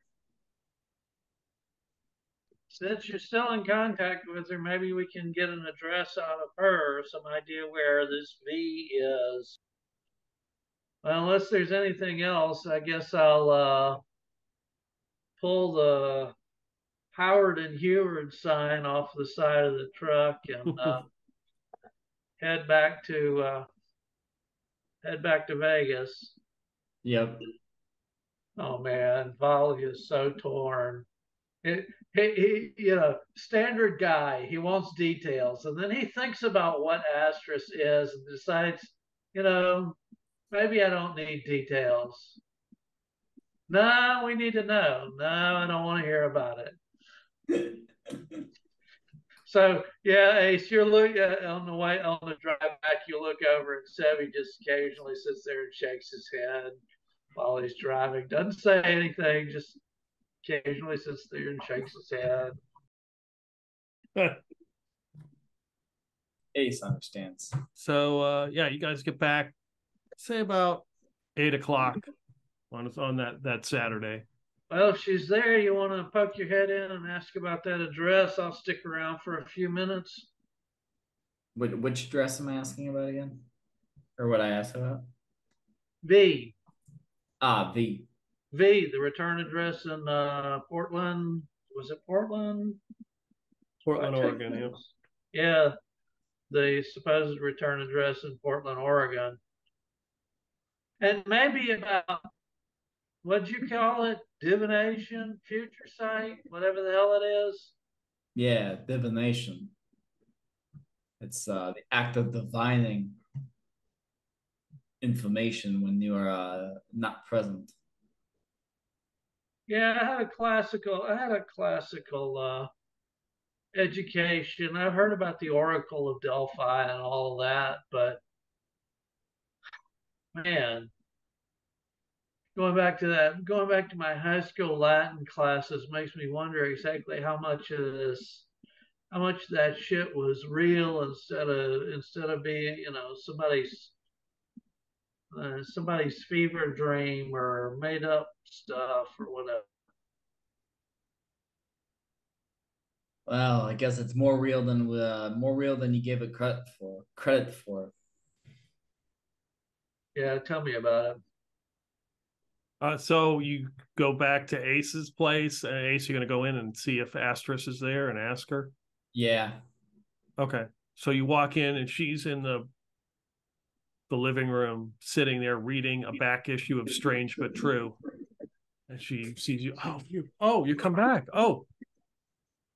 Since you're still in contact with her, maybe we can get an address out of her, some idea where this V is. Well, unless there's anything else, I guess I'll uh, pull the Howard and Heward sign off the side of the truck and uh, head back to uh, head back to Vegas. Yep. Oh man, Volley is so torn. He, he, he, you know, standard guy. He wants details, and then he thinks about what Astros is and decides, you know, maybe I don't need details. No, we need to know. No, I don't want to hear about it. So yeah, Ace, you're look uh, on the way on the drive back. You look over, and Sevy just occasionally sits there and shakes his head while he's driving. Doesn't say anything, just occasionally sits there and shakes his head. Ace understands. So uh, yeah, you guys get back, say about eight o'clock on on that that Saturday. Well, if she's there, you want to poke your head in and ask about that address. I'll stick around for a few minutes. Which, which dress am I asking about again? Or what I asked about? V. Ah, the V, the return address in uh, Portland. Was it Portland? Portland, Oregon. Yeah. Yeah, the supposed return address in Portland, Oregon. And maybe about, what'd you call it? Divination, future sight, whatever the hell it is. yeah, divination. It's uh, the act of divining information when you are uh, not present. Yeah, I had a classical, I had a classical uh, education. I've heard about the Oracle of Delphi and all of that, but man, going back to that, going back to my high school Latin classes makes me wonder exactly how much of this, how much of that shit was real instead of instead of being, you know, somebody's uh, somebody's fever dream or made up stuff or whatever. Well, I guess it's more real than uh, more real than you gave it credit for. Credit for. Yeah, tell me about it. Uh, so you go back to Ace's place. Uh, Ace, you're going to go in and see if Astris is there and ask her. Yeah. Okay. So you walk in and she's in the the living room, sitting there reading a back issue of Strange But True. And she sees you. Oh, you. Oh, you come back. Oh,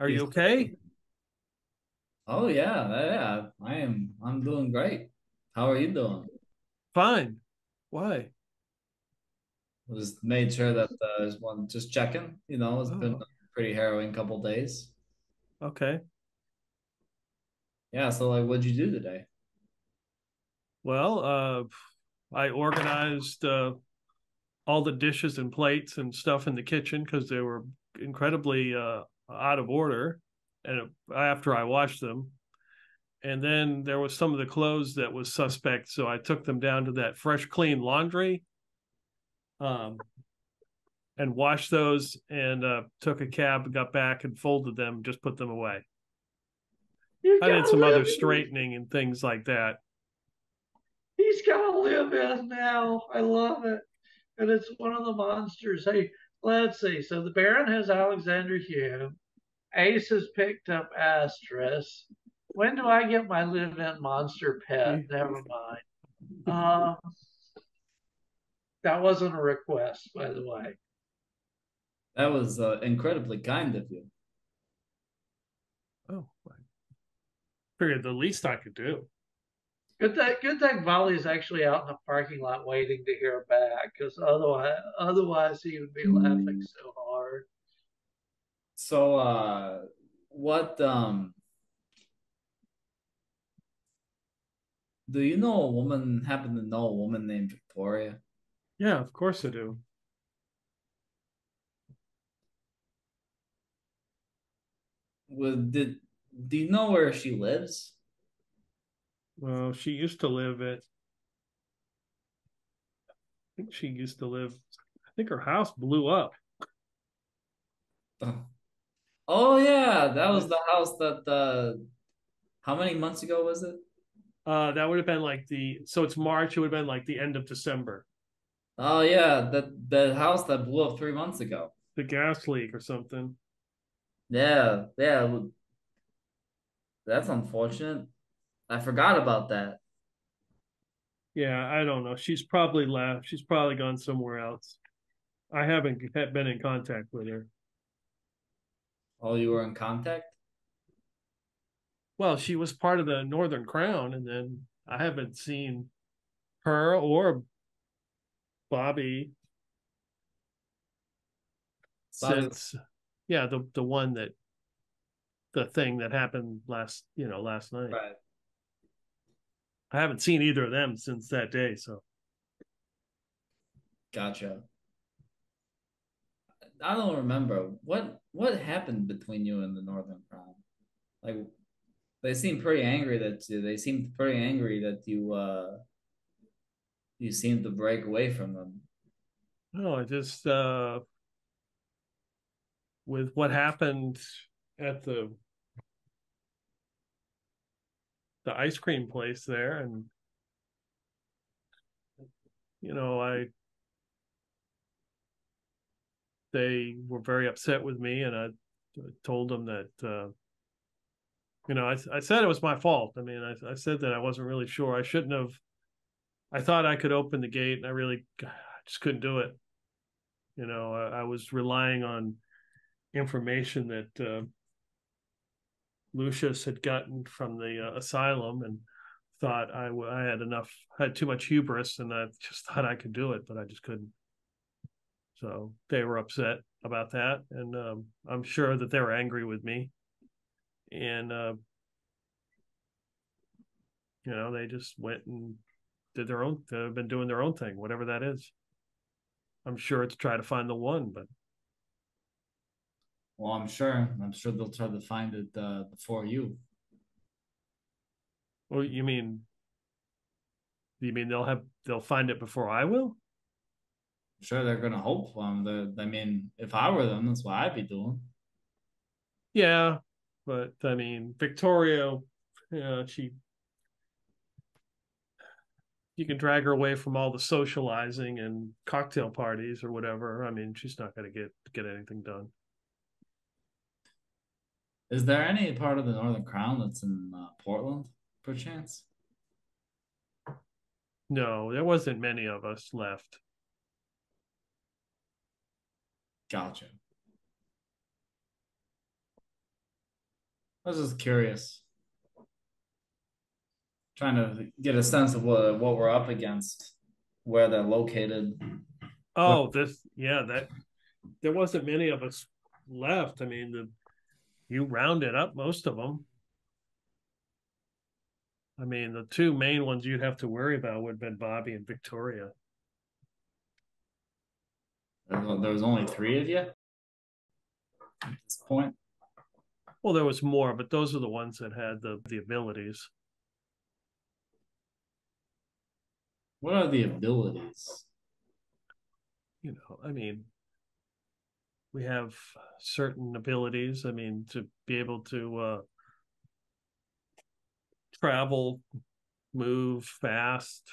Are You you okay? Oh yeah, yeah. I am. I'm doing great. How are you doing? Fine. Why? Just made sure that uh, there's one just checking. You know, it's been Oh, a pretty harrowing couple days. okay. Yeah. So like, what'd you do today? Well, uh, I organized uh, all the dishes and plates and stuff in the kitchen because they were incredibly uh, out of order. And after I washed them, and then there was some of the clothes that was suspect, so I took them down to that fresh, clean laundry, um, and washed those, and uh, took a cab, got back, and folded them, just put them away. You I did gotta some other live in. straightening and things like that. He's gotta live in now. I love it. And it's one of the monsters. Hey, let's see. So the Baron has Alexander Hume. Ace has picked up Asteris. When do I get my live-in monster pet? Never mind. Um, that wasn't a request, by the way. That was uh, incredibly kind of you. Oh, I figured the least I could do. Good thing, good thing Volley's actually out in the parking lot waiting to hear back, because otherwise, otherwise he would be laughing so hard. So, uh, what um, do you know a woman? Happen to know a woman named Victoria? Yeah, of course I do. Would did do you know where she lives? Well, she used to live at, I think she used to live, I think her house blew up. Oh yeah, that was the house that uh how many months ago was it? Uh, that would have been like the, so it's March, it would have been like the end of December, Oh yeah, that the house that blew up three months ago. the gas leak or something. Yeah, yeah, that's unfortunate. I forgot about that. Yeah, I don't know. She's probably left. She's probably gone somewhere else. I haven't been in contact with her. Oh, you were in contact? Well, she was part of the Northern Crown, and then I haven't seen her or Bobby Bobby, since, yeah, the the one that the thing that happened last, you know, last night. right. I haven't seen either of them since that day. So Gotcha. I don't remember what what happened between you and the Northern Crown. Like they seemed pretty angry that you, they seemed pretty angry that you uh you seemed to break away from them. no, I just uh with what happened at the the ice cream place there, and you know, I they were very upset with me, and I told them that uh, you know, I, I said it was my fault. I mean, I, I said that I wasn't really sure. I shouldn't have. I thought I could open the gate, and I really I just couldn't do it. You know, I, I was relying on information that uh, Lucius had gotten from the uh, asylum, and thought I, I had enough, had too much hubris, and I just thought I could do it, but I just couldn't. So they were upset about that, and um, I'm sure that they were angry with me, and uh, you know, they just went and did their own. They've been doing their own thing, whatever that is. I'm sure to try to find the one, but Well, I'm sure. I'm sure they'll try to find it uh, before you. well, you mean you mean they'll have they'll find it before I will? I'm sure they're gonna hope. Um, I mean, if I were them, that's what I'd be doing. Yeah, but I mean Victoria, you know, she you can drag her away from all the socializing and cocktail parties or whatever. I mean, she's not going to get get anything done. Is there any part of the Northern Crown that's in uh, Portland, perchance? No, there wasn't many of us left. Gotcha. I was just curious, trying to get a sense of what what we're up against, where they're located. Oh, this yeah, that there wasn't many of us left. I mean, the you rounded up most of them. I mean, the two main ones you'd have to worry about would have been Bobby and Victoria. There was only three of you at this point. Well, there was more, but those are the ones that had the the abilities. What are the abilities? You know, I mean, we have certain abilities. I mean, to be able to uh, travel, move fast.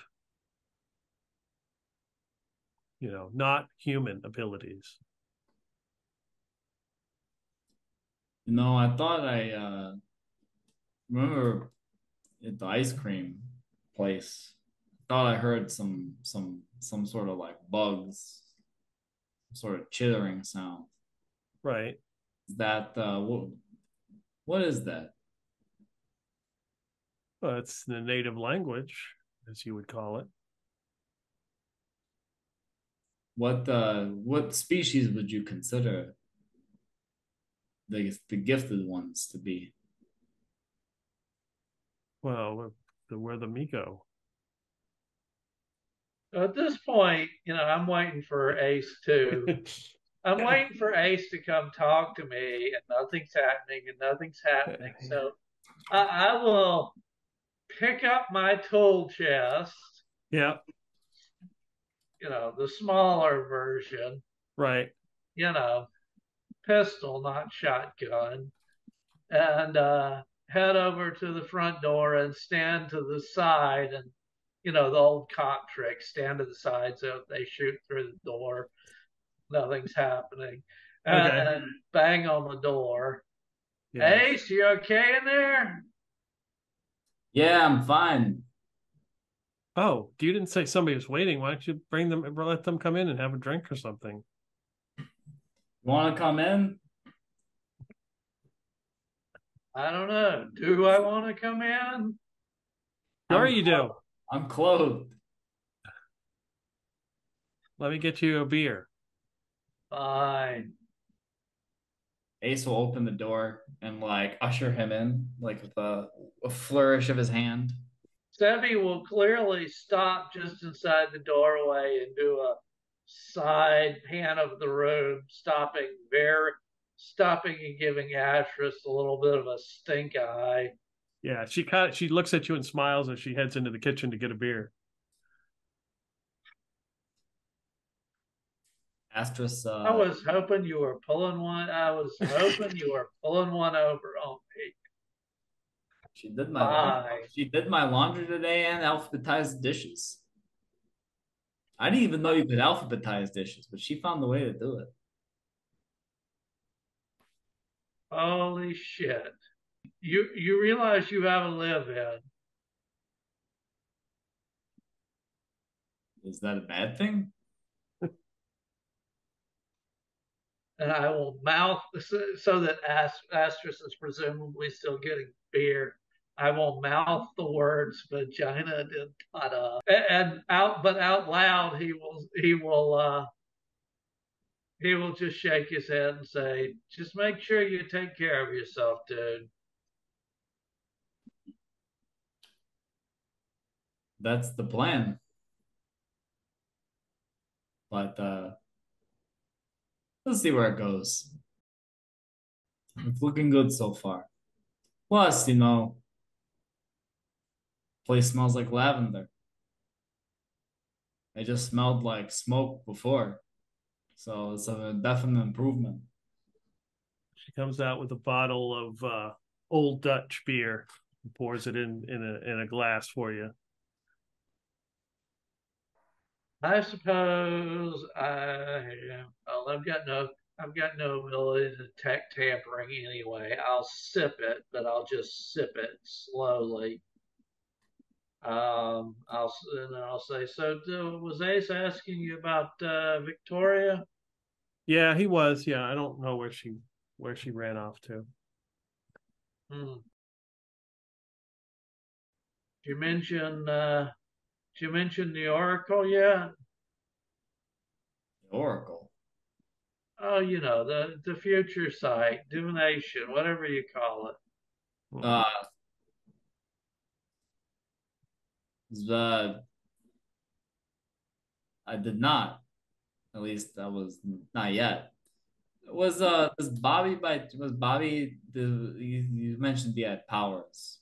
You know, not human abilities. No, I thought I uh, remember at the ice cream place. I thought I heard some some some sort of like bugs, some sort of chittering sound. Right. Is that uh, what? What is that? Well, it's the native language, as you would call it. What uh, what species would you consider the the gifted ones to be? Well, we're the, we're the Miko. At this point, you know, I'm waiting for Ace to. I'm waiting for Ace to come talk to me, and nothing's happening, and nothing's happening. So I, I will pick up my tool chest. Yeah. You know, the smaller version. Right. You know, pistol, not shotgun, and uh, head over to the front door and stand to the side, and you know the old cop trick: stand to the side so if they shoot through the door, nothing's happening. And, Okay. and bang on the door. Yes. Ace, you okay in there? Yeah, I'm fine. Oh, you didn't say somebody was waiting. Why don't you bring them, let them come in and have a drink or something? Want to come in? I don't know. Do I want to come in? Sure, I'm you clothed. do. I'm clothed. Let me get you a beer. Fine. Ace will open the door and like usher him in, like with a, a flourish of his hand. Sebby will clearly stop just inside the doorway and do a side pan of the room, stopping very, stopping and giving Asterisk a little bit of a stink eye. Yeah, she kind of, she looks at you and smiles as she heads into the kitchen to get a beer. Asterisk. Uh, I was hoping you were pulling one. I was hoping you were pulling one over on me. She did my Bye. laundry. She did my laundry today and alphabetized dishes. I didn't even know you could alphabetize dishes, but she found the way to do it. Holy shit. You you realize you have a live-in. Is that a bad thing? And I will mouth so that Asterisk is presumably still getting beer. I will mouth the words vagina dentata, and out, but out loud he will he will uh, he will just shake his head and say, "Just make sure you take care of yourself, dude." That's the plan. But uh, let's see where it goes. It's looking good so far. Plus, you know, place smells like lavender. It just smelled like smoke before. So it's a definite improvement. She comes out with a bottle of uh, Old Dutch beer and pours it in in a in a glass for you. I suppose I well, I've got no I've got no ability to detect tampering anyway. I'll sip it, but I'll just sip it slowly. Um, I'll and I'll say, so uh, was Ace asking you about uh, Victoria? Yeah, he was. Yeah, I don't know where she where she ran off to. Hmm. Did you mention uh, did you mention the Oracle yet? Oracle. Oh, you know, the the future sight, divination, whatever you call it. Uh, the I did not. At least that was not yet. Was uh was Bobby by was Bobby the you, you mentioned he had powers,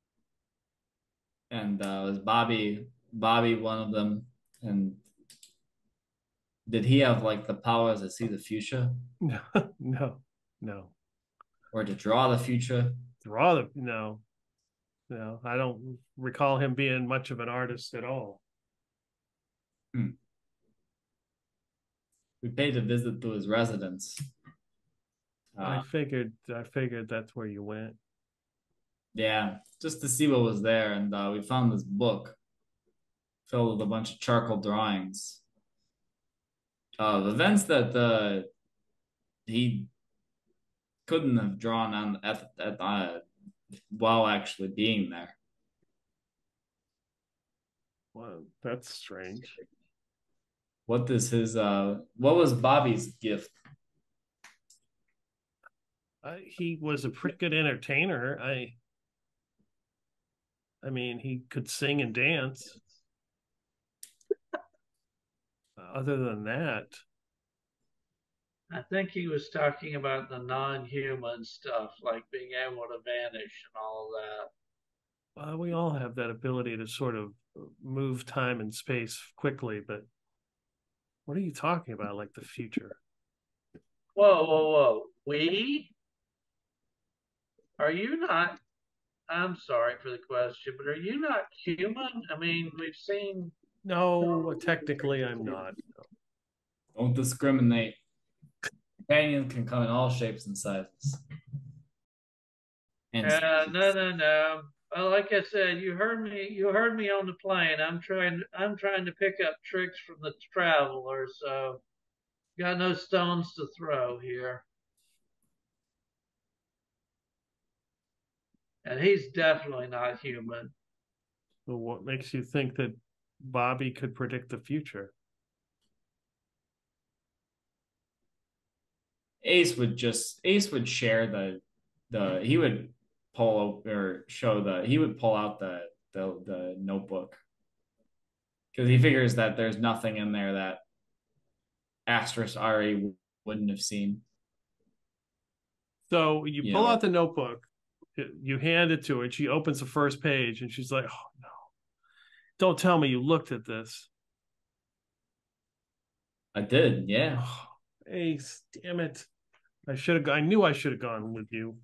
and uh was Bobby Bobby one of them, and did he have like the powers to see the future No, no, no. or to draw the future? Draw the no, no. I don't recall him being much of an artist at all. Hmm. We paid a visit to his residence. I Uh, figured, I figured that's where you went. yeah, just to see what was there, and uh, we found this book filled with a bunch of charcoal drawings of events that uh, he couldn't have drawn on at, at uh, while actually being there. Well, that's strange. What is his uh what was Bobby's gift? Uh, he was a pretty good entertainer. I, I mean, he could sing and dance. Other than that, I think he was talking about the non-human stuff, like being able to vanish and all of that. uh, we all have that ability to sort of move time and space quickly. But what are you talking about? Like the future? Whoa, whoa, whoa. We? Are you not? I'm sorry for the question, but are you not human? I mean, we've seen. No, technically, I'm not. Don't discriminate. Companions can come in all shapes and sizes. And Uh, no, no, no. Well, like I said, you heard me. You heard me on the plane. I'm trying. I'm trying to pick up tricks from the traveler. So, got no stones to throw here. And he's definitely not human. So what makes you think that Bobby could predict the future? Ace would just Ace would share the the he would pull out or show the he would pull out the the, the notebook because he figures that there's nothing in there that Asterisk Ari wouldn't have seen. So you You pull know, out the notebook, you hand it to her, and she opens the first page, and she's like, "Oh no, don't tell me you looked at this." I did, yeah. Oh, Ace, damn it! I should have. I knew I should have gone with you.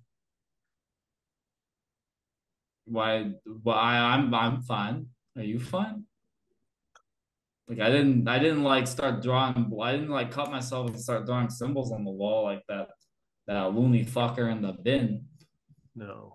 Why? Well, I, I'm I'm fine. Are you fine? Like I didn't I didn't like start drawing. I didn't like cut myself and start drawing symbols on the wall like that that loony fucker in the bin. No.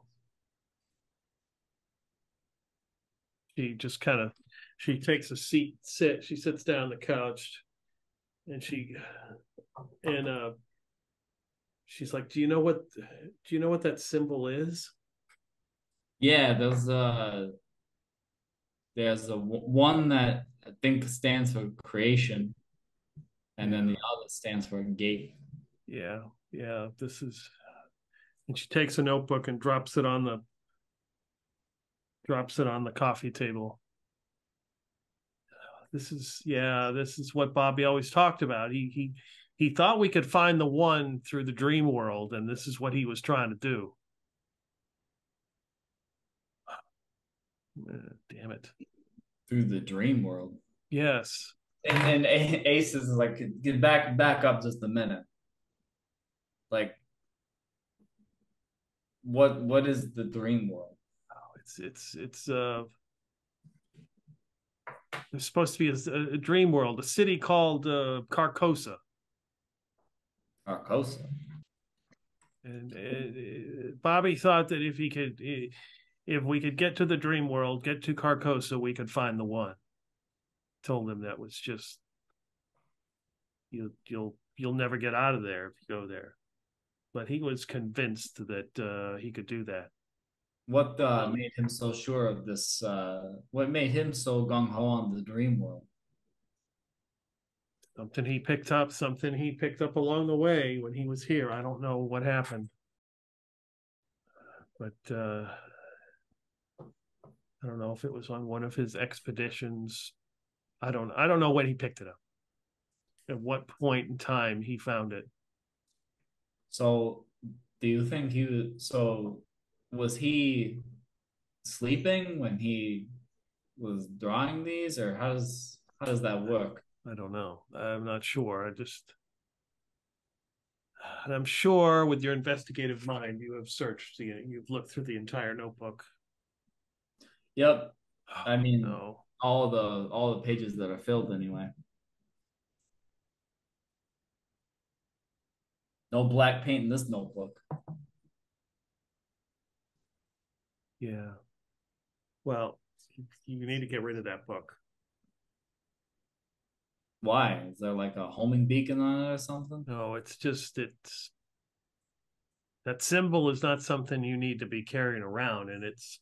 She just kind of, she takes a seat, sit. She sits down on the couch, and she, and uh, she's like, "Do you know what? Do you know what that symbol is?" Yeah, there's uh there's a one that I think stands for creation, and then the other stands for gate. Yeah, yeah. This is, and she takes a notebook and drops it on the, drops it on the coffee table. This is, yeah, this is what Bobby always talked about. He he he thought we could find the one through the dream world, and this is what he was trying to do. Uh, damn it. Through the dream world. Yes. And, and Ace is like, get back back up just a minute. Like, what what is the dream world? Oh, it's it's it's uh there's supposed to be a, a dream world, a city called uh, Carcosa. Carcosa. And uh, Bobby thought that if he could, if we could get to the dream world, get to Carcosa, we could find the one. Told him that was just you you'll you'll never get out of there if you go there. But he was convinced that uh, he could do that. What uh, made him so sure of this? Uh, what made him so gung ho on the dream world? Something he picked up, something he picked up along the way when he was here. I don't know what happened, but uh, I don't know if it was on one of his expeditions. I don't. I don't know when he picked it up. At what point in time he found it. So, do you think he was? So, was he sleeping when he was drawing these, or how does how does that work? I don't know. I'm not sure. I just, and I'm sure with your investigative mind, you have searched, the, you've looked through the entire notebook. Yep. I mean, no. all the all the pages that are filled anyway. No black paint in this notebook. Yeah. Well, you need to get rid of that book. Why? Is there like a homing beacon on it or something? No, it's just it's that symbol is not something you need to be carrying around, and it's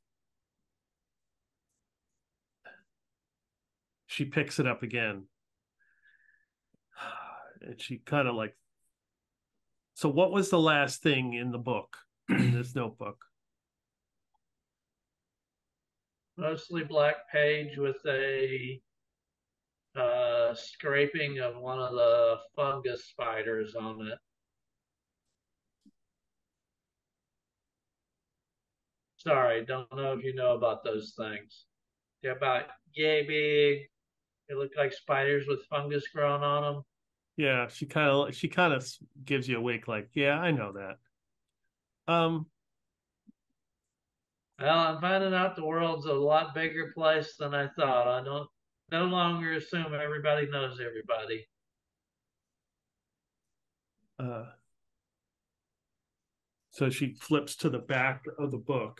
she picks it up again. And she kind of like, so what was the last thing in the book, in this notebook? Mostly black page with a uh, scraping of one of the fungus spiders on it. Sorry, don't know if you know about those things. They're about yay big. They look like spiders with fungus growing on them. Yeah, she kind of she kind of gives you a wink, like, yeah, I know that. Um, Well, I'm finding out the world's a lot bigger place than I thought. I don't no longer assume everybody knows everybody. uh, so she flips to the back of the book,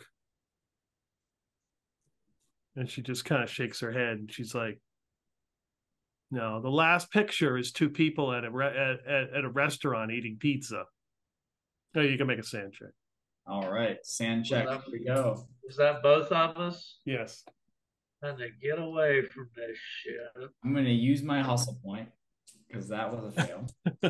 and she just kind of shakes her head, and she's like, "No, the last picture is two people at a re- at, at, at a restaurant eating pizza. Oh, you can make a sand check. All right, sand check. Well, Here we go. Is that both of us? Yes. Trying to get away from this shit. I'm going to use my hustle point because that was a fail.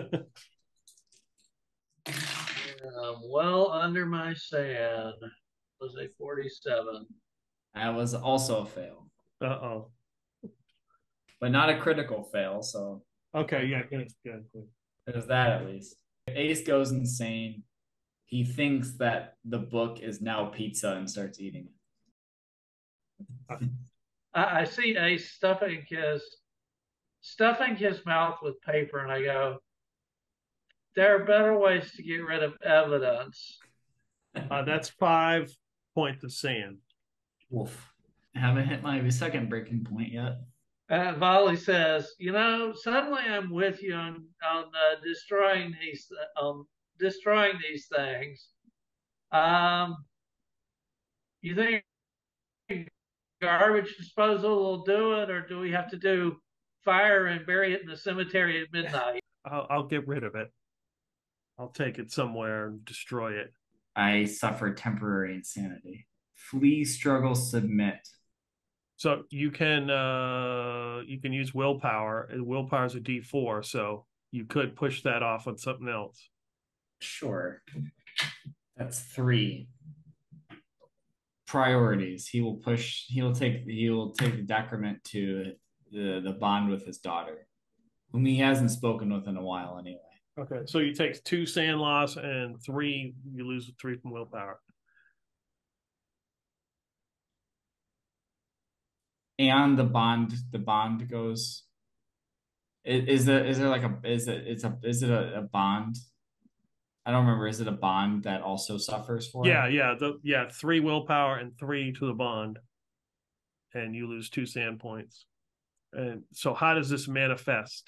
Um, well under my sand. Was a forty-seven. That was also a fail, Uh oh. but not a critical fail. So Okay. Yeah. Good. Good. Good. there's that at least. Ace goes insane. He thinks that the book is now pizza and starts eating it. I, I see Ace stuffing his stuffing his mouth with paper, and I go, there are better ways to get rid of evidence. Uh, that's five points of sand. Wolf. I haven't hit my second breaking point yet. And Volley says, you know, suddenly I'm with you on on uh, destroying these um destroying these things. Um, you think garbage disposal will do it, or do we have to do fire and bury it in the cemetery at midnight? I'll, I'll get rid of it. I'll take it somewhere and destroy it. I suffer temporary insanity. Flee, struggle, submit. So you can uh you can use willpower. And willpower is a D four, so you could push that off on something else. Sure. That's three. Priorities. He will push. He will take. He will take the decrement to the the bond with his daughter, whom he hasn't spoken with in a while anyway. Okay, so you take two sand loss and three. You lose three from willpower. And the bond. The bond goes. Is, is there is there like a is it it's a is it a, a bond? I don't remember. Is it a bond that also suffers for Yeah, it? yeah, the yeah, three willpower and three to the bond, and you lose two sand points. And so, how does this manifest?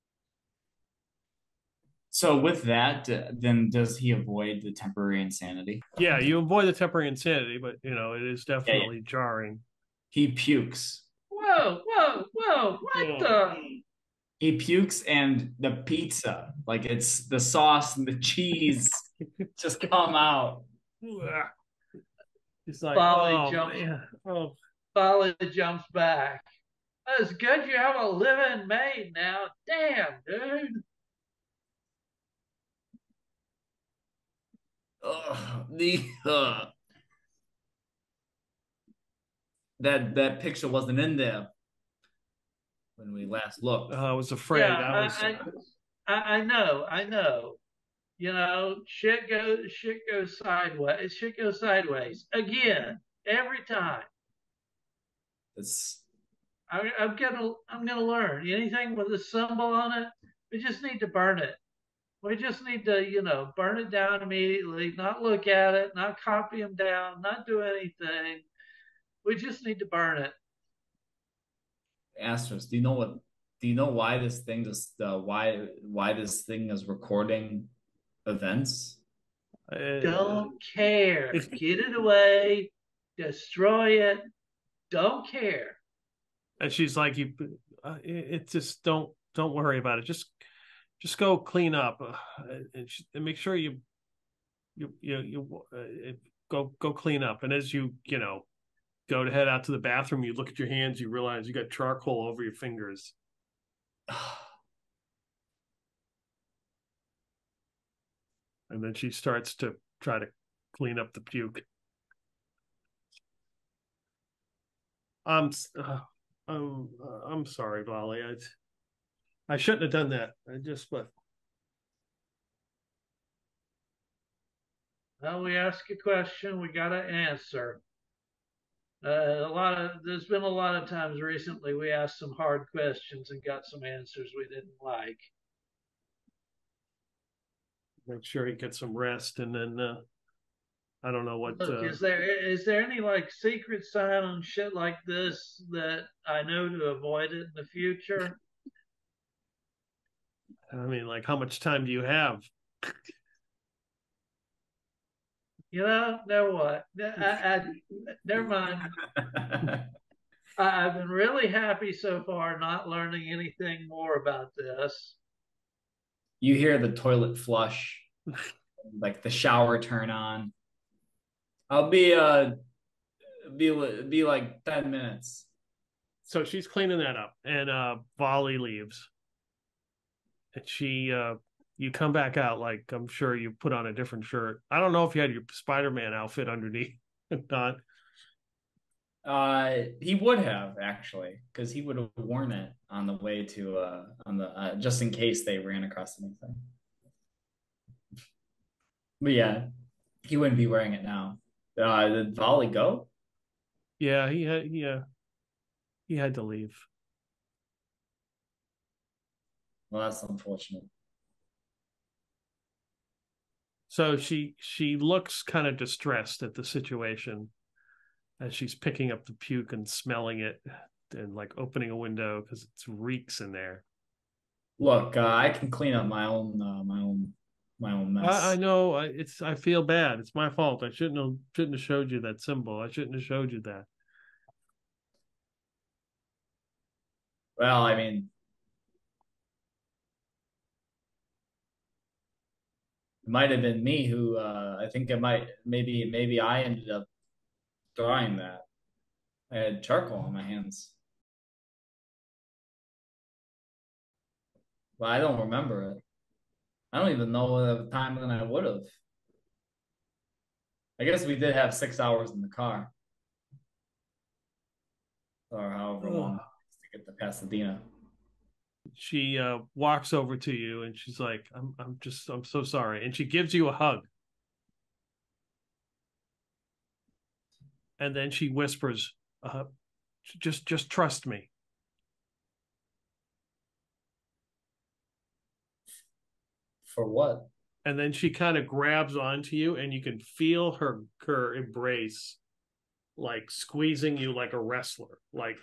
So with that, then does he avoid the temporary insanity? Yeah, you avoid the temporary insanity, but you know it is definitely yeah. jarring. He pukes. Whoa, whoa, whoa! What Yeah. the? He pukes, and the pizza, like it's the sauce and the cheese, just come out. He's like, Folly oh jumps. man, oh. Folly jumps back. It's good you have a living maid now. Damn, dude. Oh, the uh, that that picture wasn't in there when we last looked. I was afraid. Yeah, I was. I, I, I know, I know. You know, shit goes, shit goes sideways. Shit goes sideways again every time. It's I, I'm gonna, I'm gonna learn anything with a symbol on it. We just need to burn it. We just need to, you know, burn it down immediately. Not look at it. Not copy them down. Not do anything. We just need to burn it. Astros. Do you know what? Do you know why this thing just uh, why why this thing is recording events? Uh, Don't care. Get it away. Destroy it. Don't care. and she's like, you. Uh, it, it just don't don't worry about it. Just just go clean up, uh, and, she, and make sure you you you you uh, go go clean up. And as you you know go to head out to the bathroom, you look at your hands, you realize you got charcoal over your fingers. And then she starts to try to clean up the puke. I'm uh, I'm uh, I'm sorry, Volley. I I shouldn't have done that. I just but Well, we ask a question, we gotta answer. Uh, a lot of there's been a lot of times recently we asked some hard questions and got some answers we didn't like. make sure he gets some rest, and then uh, I don't know what. Look, Uh, is there is there any like secret sign on shit like this that I know to avoid it in the future? I mean, like, how much time do you have? You know, know what? I, I, never mind. I, I've been really happy so far, not learning anything more about this. You hear the toilet flush, like the shower turn on. I'll be uh be be like ten minutes. So she's cleaning that up, and uh, Volley leaves, and she uh, you come back out like I'm sure you put on a different shirt. I don't know if you had your Spider-Man outfit underneath. Not. Uh, he would have actually, because he would have worn it on the way to uh on the uh, just in case they ran across anything. But yeah, he wouldn't be wearing it now. Uh, did Volley go? Yeah, he had. Yeah, he had to leave. Well, that's unfortunate. So she she looks kind of distressed at the situation as she's picking up the puke and smelling it and like opening a window because it reeks in there. Look, uh, I can clean up my own uh, my own my own mess. I, I know I, it's I feel bad. It's my fault. I shouldn't have shouldn't have showed you that symbol. I shouldn't have showed you that. Well, I mean, it might have been me who uh, I think it might maybe maybe I ended up drawing that. I had charcoal on my hands. But I don't remember it. I don't even know the time than I would have. I guess we did have six hours in the car. Or however long to get to Pasadena. She uh, walks over to you and she's like, I'm I'm just I'm so sorry. And she gives you a hug. And then she whispers, uh, just just trust me. For what? And then she kind of grabs onto you and you can feel her her embrace like squeezing you like a wrestler. Like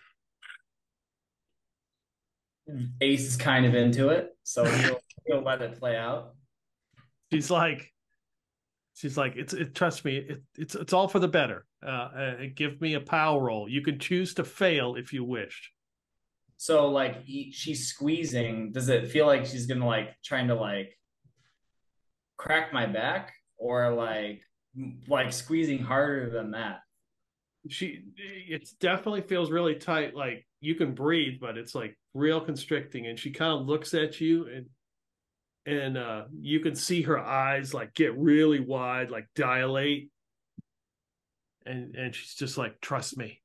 Ace is kind of into it, so he'll he'll let it play out. she's like she's like, it's it trust me, it, it's it's all for the better. Uh, uh give me a power roll. You can choose to fail if you wish. So like he, she's squeezing. Does it feel like she's gonna like trying to like crack my back or like like squeezing harder than that? she it definitely feels really tight. Like you can breathe, but it's like real constricting. And she kind of looks at you, and and uh, you can see her eyes like get really wide, like dilate. And and she's just like, trust me.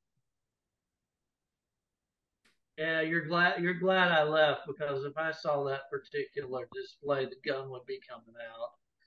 Yeah, you're glad you're glad I left, because if I saw that particular display, the gun would be coming out.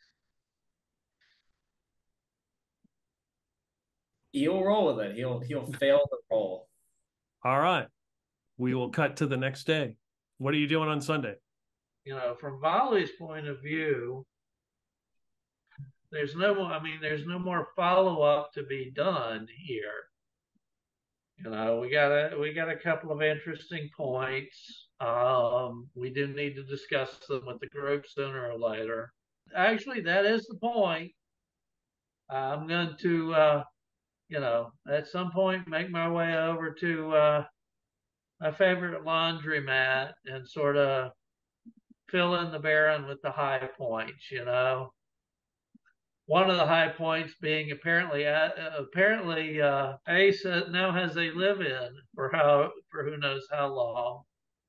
He'll roll with it. He'll he'll fail the roll. All right. We will cut to the next day. What are you doing on Sunday? You know, from Volley's point of view, there's no more, I mean, there's no more follow up to be done here. You know, we got a we got a couple of interesting points. Um, we do need to discuss them with the group sooner or later. Actually, that is the point. I'm going to, uh, you know, at some point make my way over to uh, my favorite laundromat and sort of fill in the Baron with the high points. You know, one of the high points being apparently uh, apparently uh, Ace now has a live-in for how for who knows how long.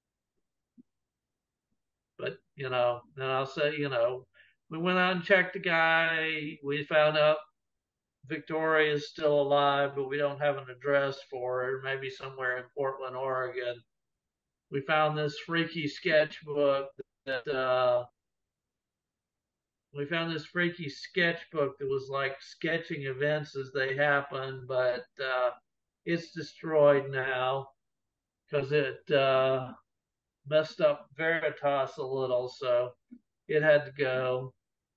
But you know, then I'll say, you know, we went out and checked the guy. We found out Victoria is still alive, but we don't have an address for her. Maybe somewhere in Portland, Oregon. We found this freaky sketchbook that uh, we found this freaky sketchbook that was like sketching events as they happen, but uh, it's destroyed now because it uh, messed up Veritas a little, so it had to go.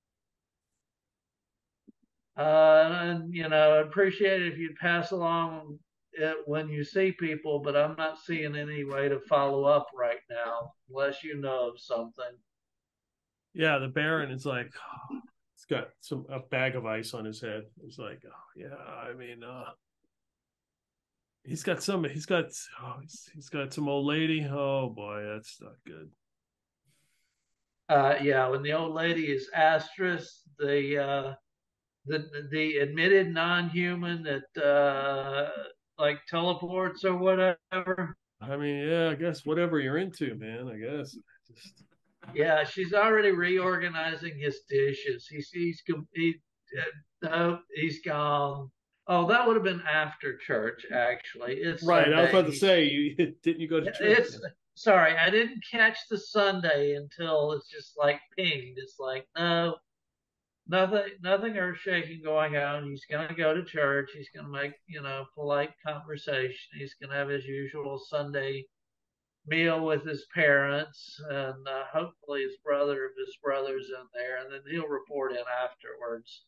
Uh, and, you know, I'd appreciate it if you'd pass along it when you see people, but I'm not seeing any way to follow up right now, unless you know of something. Yeah, the Baron is like, oh, he's got some a bag of ice on his head. He's like, oh yeah, I mean, uh, he's got some. He's got. Oh, he's, he's got some old lady. Oh boy, that's not good. Uh, yeah, when the old lady is Astrus, the uh, the the admitted non-human that uh, like teleports or whatever. I mean, yeah, I guess whatever you're into, man. I guess just Yeah, she's already reorganizing his dishes. He's he's he, uh, no, he's gone. Oh, that would have been after church, actually. It's right. Sunday. I was about to He's, say, you didn't you go to church? it's sorry, I didn't catch the Sunday until it's just like pinged. It's like no, nothing, nothing earth shaking going on. He's gonna go to church. He's gonna make you know polite conversation. He's gonna have his usual Sunday meal with his parents, and uh, hopefully his brother if his brother's in there, and then he'll report in afterwards.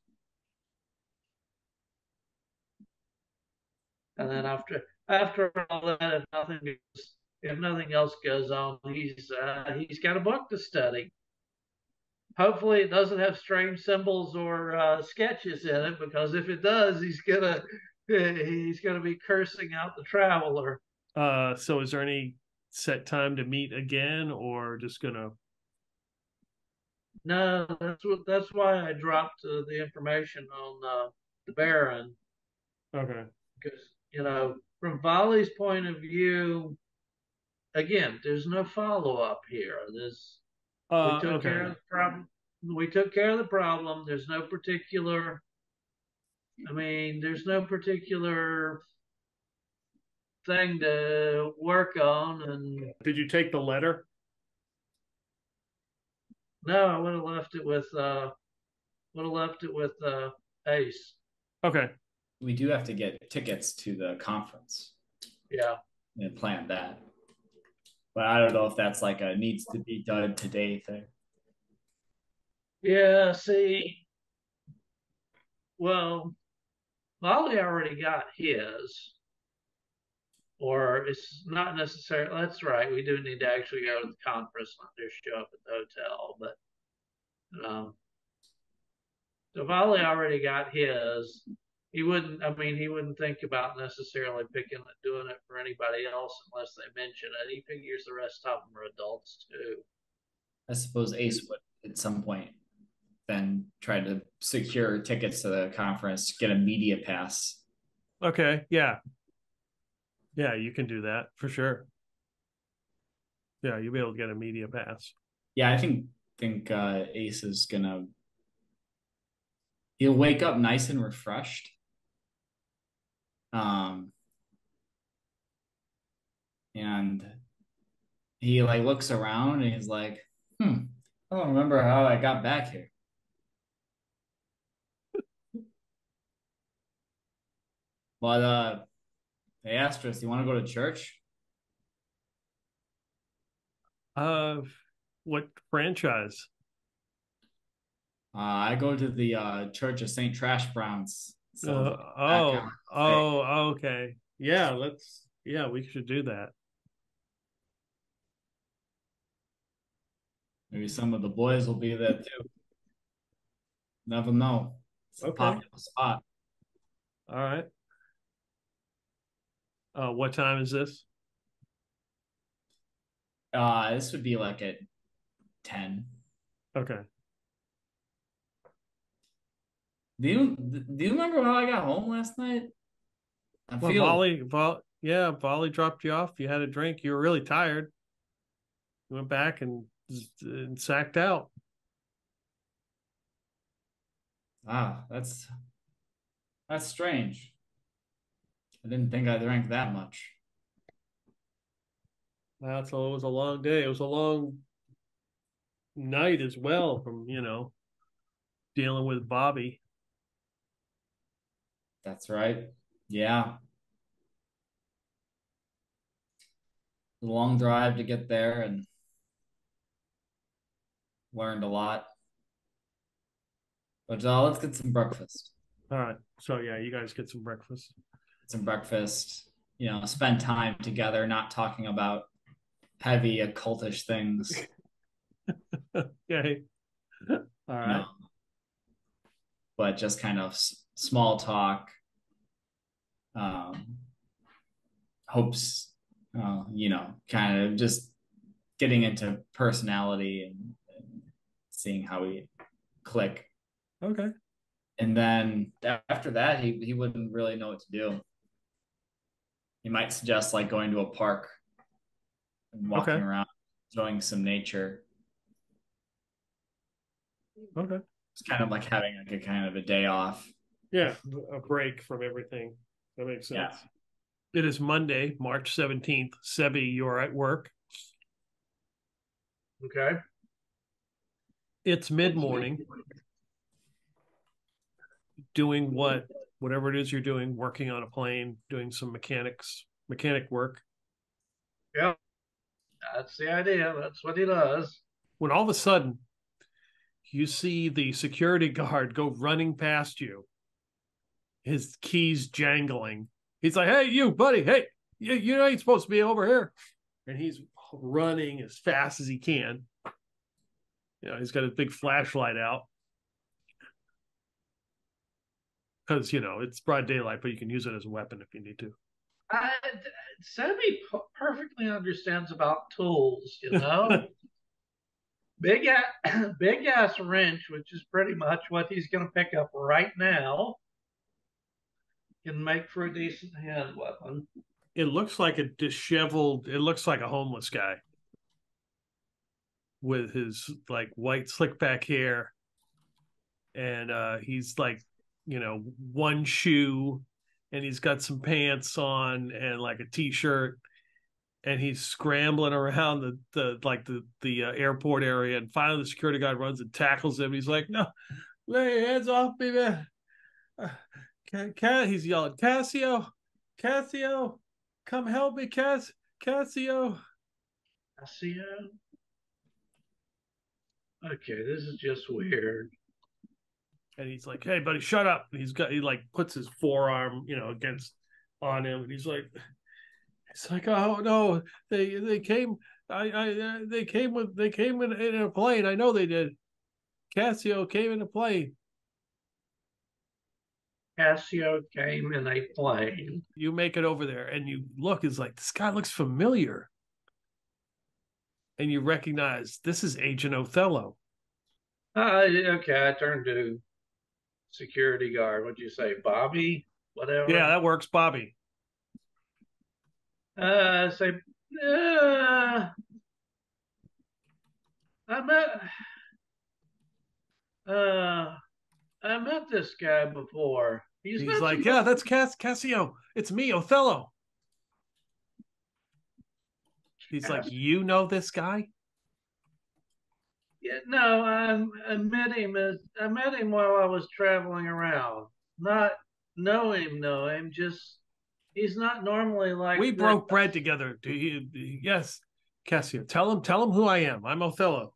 And then after after all that, if nothing if nothing else goes on, he's uh, he's got a book to study. Hopefully, it doesn't have strange symbols or uh, sketches in it, because if it does, he's gonna he's gonna be cursing out the traveler. Uh, so is there any set time to meet again, or just gonna? No, that's what that's why I dropped uh, the information on uh, the Baron, Okay. because you know from Volley's point of view, again, there's no follow up here. There's we Uh, took okay. care of the problem. We took care of the problem. There's no particular. I mean, there's no particular thing to work on, and Did you take the letter? no, I would have left it with uh, would have left it with uh, Ace. Okay. We do have to get tickets to the conference Yeah. and plan that. But I don't know if that's like a needs to be done today thing. Yeah. See, well, Molly already got his, or it's not necessarily. That's right. We do need to actually go to the conference, not just show up at the hotel. But um, so Molly already got his. He wouldn't. I mean, he wouldn't think about necessarily picking it, doing it for anybody else unless they mention it. He figures the rest of them are adults too. I suppose Ace would at some point then try to secure tickets to the conference, get a media pass Okay. Yeah. Yeah, you can do that for sure. Yeah, you'll be able to get a media pass. Yeah, I think think uh, Ace is gonna. He'll wake up nice and refreshed. Um, and he like looks around and he's like, "Hmm, I don't remember how I got back here." But uh, they asked us, "You want to go to church?" Uh, what franchise? Uh, I go to the uh, Church of Saint Trash Browns. So Uh, that kind oh, of thing. oh, okay. Yeah, let's. Yeah, we should do that. Maybe some of the boys will be there too. Never know. It's a Okay. popular spot. All right. Uh, what time is this? Uh, this would be like at ten. Okay. Do you do you remember how I got home last night? I Well, feel Volley, Vol, yeah, Volley dropped you off. You had a drink. You were really tired. You went back and, and sacked out. ah, that's that's strange. I didn't think I drank that much. Wow, so it was a long day. It was a long night as well from, you know, dealing with Bobby. That's right. Yeah. A long drive to get there and learned a lot. But uh, let's get some breakfast. All right. So yeah, you guys get some breakfast. Some breakfast, you know, spend time together, not talking about heavy occultish things. Okay. All right. You know, but just kind of s- small talk, um, hopes, uh, you know, kind of just getting into personality and, and seeing how we click. Okay. And then after that, he, he wouldn't really know what to do. He might suggest like going to a park and walking Okay. around, enjoying some nature. Okay. It's kind of like having like a kind of a day off. Yeah, a break from everything. That makes sense. Yeah. It is Monday, March seventeenth. Sebi, you're at work. Okay. It's mid-morning. Doing what, whatever it is you're doing, working on a plane, doing some mechanics, mechanic work. Yeah. That's the idea. That's what he does. When all of a sudden you see the security guard go running past you, his keys jangling. He's like, "Hey, you, buddy, hey, you, you know you're supposed to be over here." And he's running as fast as he can. You know, he's got his big flashlight out. Because, you know, it's broad daylight, but you can use it as a weapon if you need to. I, Sammy perfectly understands about tools, you know? big, big ass wrench, which is pretty much what he's going to pick up right now, can make for a decent hand weapon. It looks like a disheveled, it looks like a homeless guy with his like white slick back hair. And uh, he's like, you know, one shoe, and he's got some pants on and like a t-shirt, and he's scrambling around the, the like the the uh, airport area, and finally the security guard runs and tackles him. He's like, "No, lay your hands off me, man!" Uh, Ca- he's yelling, "Casio, Casio, come help me, Cas Casio!" Casio? Okay, this is just weird. And he's like, "Hey, buddy, shut up!" And he's got he like puts his forearm, you know, against on him, and he's like, "It's like, oh no, they they came, I I they came with they came in, in a plane. I know they did. Casio came in a plane. Casio came in a plane. You make it over there, and you look. It's like this guy looks familiar, and you recognize this is Agent Othello." Uh, okay, I turned to security guard. What'd you say, Bobby? whatever. Yeah, that works, Bobby. Uh, say, uh, I met, uh, I met this guy before. He's, He's not like, supposed- yeah, that's Cass Casio. It's me, Othello. He's like, you know this guy? Yeah, no, I, I met him as I met him while I was traveling around. Not know him, know him. Just he's not normally like We this. broke bread together. Do you? Yes, Casio. Tell him. Tell him who I am. I'm Othello.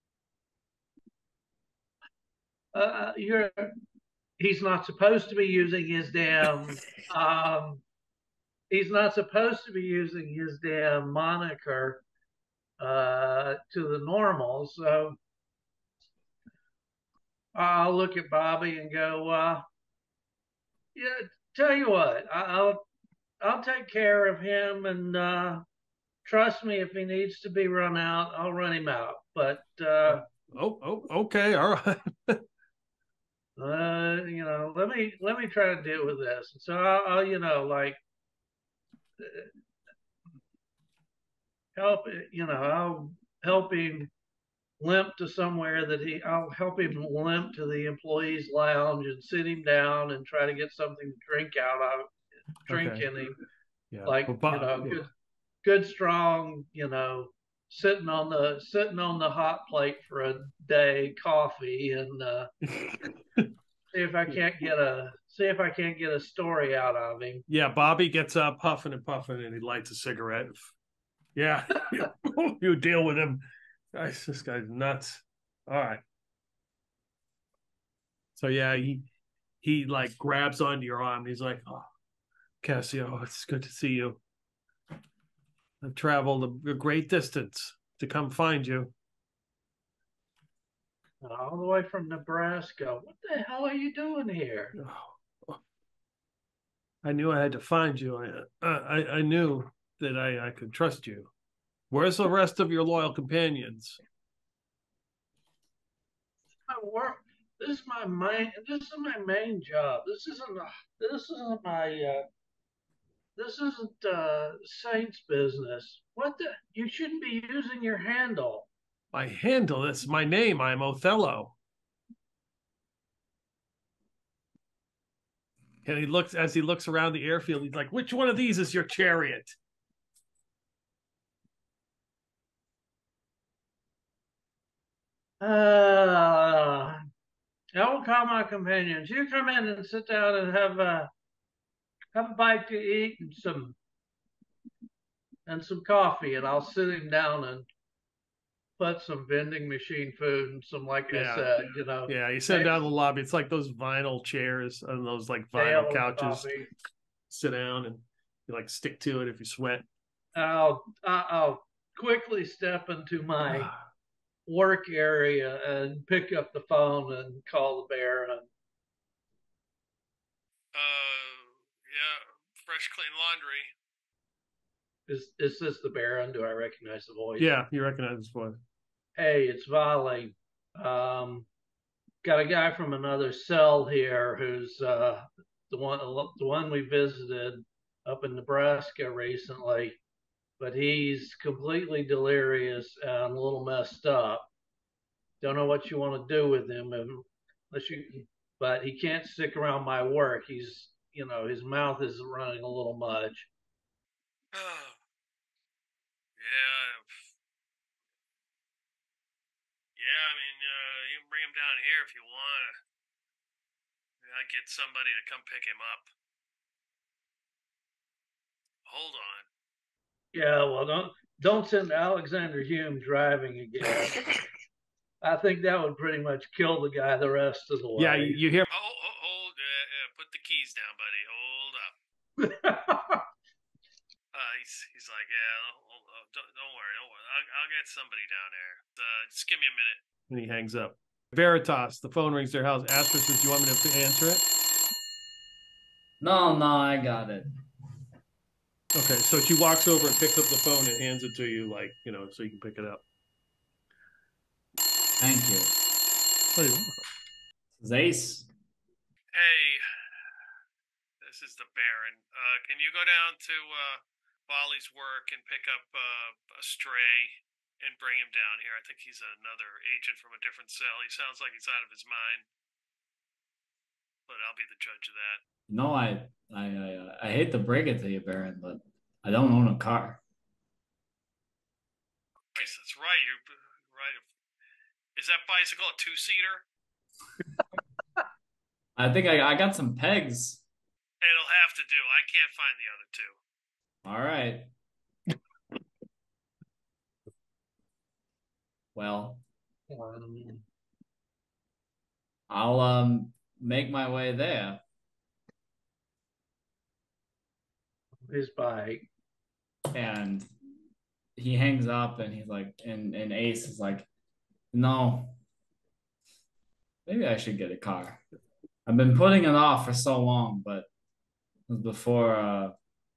Uh, you're. He's not supposed to be using his damn. Um, he's not supposed to be using his damn moniker uh, to the normal. So I'll look at Bobby and go, uh, yeah. Tell you what, I- I'll I'll take care of him, and uh, trust me, if he needs to be run out, I'll run him out. But uh, Oh, oh, okay, all right. uh, you know, let me let me try to deal with this. So I'll, I'll you know, like help, you know, I'll help him limp to somewhere that he. I'll help him limp to the employees' lounge and sit him down and try to get something to drink out of, drink Okay. in him, Yeah. like Well, Bob- you know, yeah. good, good, strong, you know, sitting on the sitting on the hot plate for a day, coffee, and uh, see if I can't get a see if I can't get a story out of him. Yeah, Bobby gets up, huffing and puffing, and he lights a cigarette. Yeah, you deal with him. Guys, this guy's nuts. All right. So yeah, he he like grabs onto your arm. He's like, "Oh, Casio, it's good to see you. I've traveled a, a great distance to come find you." All the way from Nebraska. What the hell are you doing here? I knew I had to find you. I I, I knew that I, I could trust you. Where's the rest of your loyal companions? My work. This is my main. This is my main job. This isn't. This isn't my. Uh, this isn't uh, Saint's business. What the? You shouldn't be using your handle. My handle, that's my name. I'm Othello. And he looks as he looks around the airfield, he's like, which one of these is your chariot? Uh, I will call my companions. You come in and sit down and have a have a bite to eat and some and some coffee, and I'll sit him down and put some vending machine food and some, like Yeah. I said, you know. Yeah, you sit down in the lobby. It's like those vinyl chairs and those like vinyl couches. Coffee. Sit down and you like stick to it if you sweat. I'll I'll quickly step into my work area and pick up the phone and call the Baron. Uh, yeah, fresh, clean laundry. Is is this the Baron? Do I recognize the voice? Yeah, you recognize this voice. Hey, it's Volley. Um, got a guy from another cell here who's uh, the one the one we visited up in Nebraska recently, but he's completely delirious and a little messed up. Don't know what you want to do with him unless you, but he can't stick around my work. He's, you know, his mouth is running a little much. Oh, yeah. Yeah, I mean, uh, you can bring him down here if you want. I'll get somebody to come pick him up. Hold on. Yeah, well, don't don't send Alexander Hume driving again. I think that would pretty much kill the guy the rest of the way. Yeah, you, you hear. Oh, hold, hold uh, uh, put the keys down, buddy. Hold up. uh, he's he's like, yeah, hold, hold, don't, don't worry, don't worry. I'll, I'll get somebody down there. Uh, just give me a minute. And he hangs up. Veritas, the phone rings their house. Asper says, "Do you want me to answer it?" No, no, I got it. Okay, so she walks over and picks up the phone and hands it to you, like, you know, so you can pick it up. Thank you. What do you want? This is Ace. Hey, this this is the Baron. Uh, can you go down to uh, Volley's work and pick up uh, a stray and bring him down here? I think he's another agent from a different cell. He sounds like he's out of his mind. But I'll be the judge of that. No, I, I, I, I hate to break it to you, Baron, but I don't own a car. Yes, that's right. You're right. Is that bicycle a two-seater? I think I, I got some pegs. It'll have to do. I can't find the other two. All right. Well, Um, I'll um make my way there. his bike. And he hangs up and he's like, and, and Ace is like, no, maybe I should get a car. I've been putting it off for so long, but it was before uh,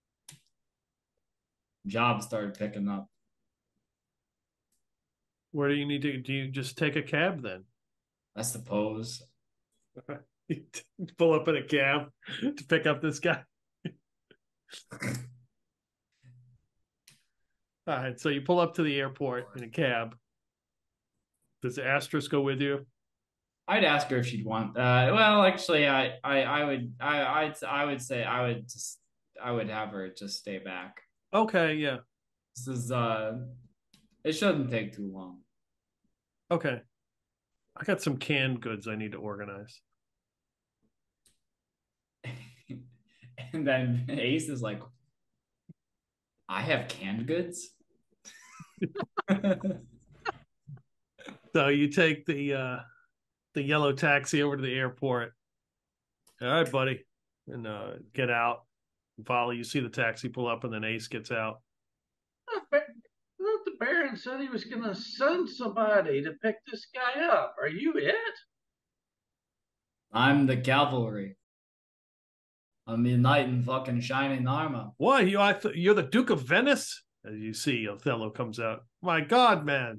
jobs started picking up. Where do you need to? Do you just take a cab then? I suppose. Pull up in a cab to pick up this guy. All right, so you pull up to the airport in a cab. Does Astris go with you? I'd ask her if she'd want. Uh, well, actually, I, I, I would, I, I'd, I would say I would just, I would have her just stay back. Okay, yeah. This is, uh, it shouldn't take too long. Okay. I got some canned goods I need to organize. And then Ace is like, I have canned goods. So you take the uh the yellow taxi over to the airport. All right, buddy. And uh get out. Volley, you see the taxi pull up and then Ace gets out. I thought the Baron said he was going to send somebody to pick this guy up. Are you it? I'm the cavalry. I'm the knight in fucking shining armor. What? You, I th- you're the Duke of Venice? As you see, Othello comes out. My God, man.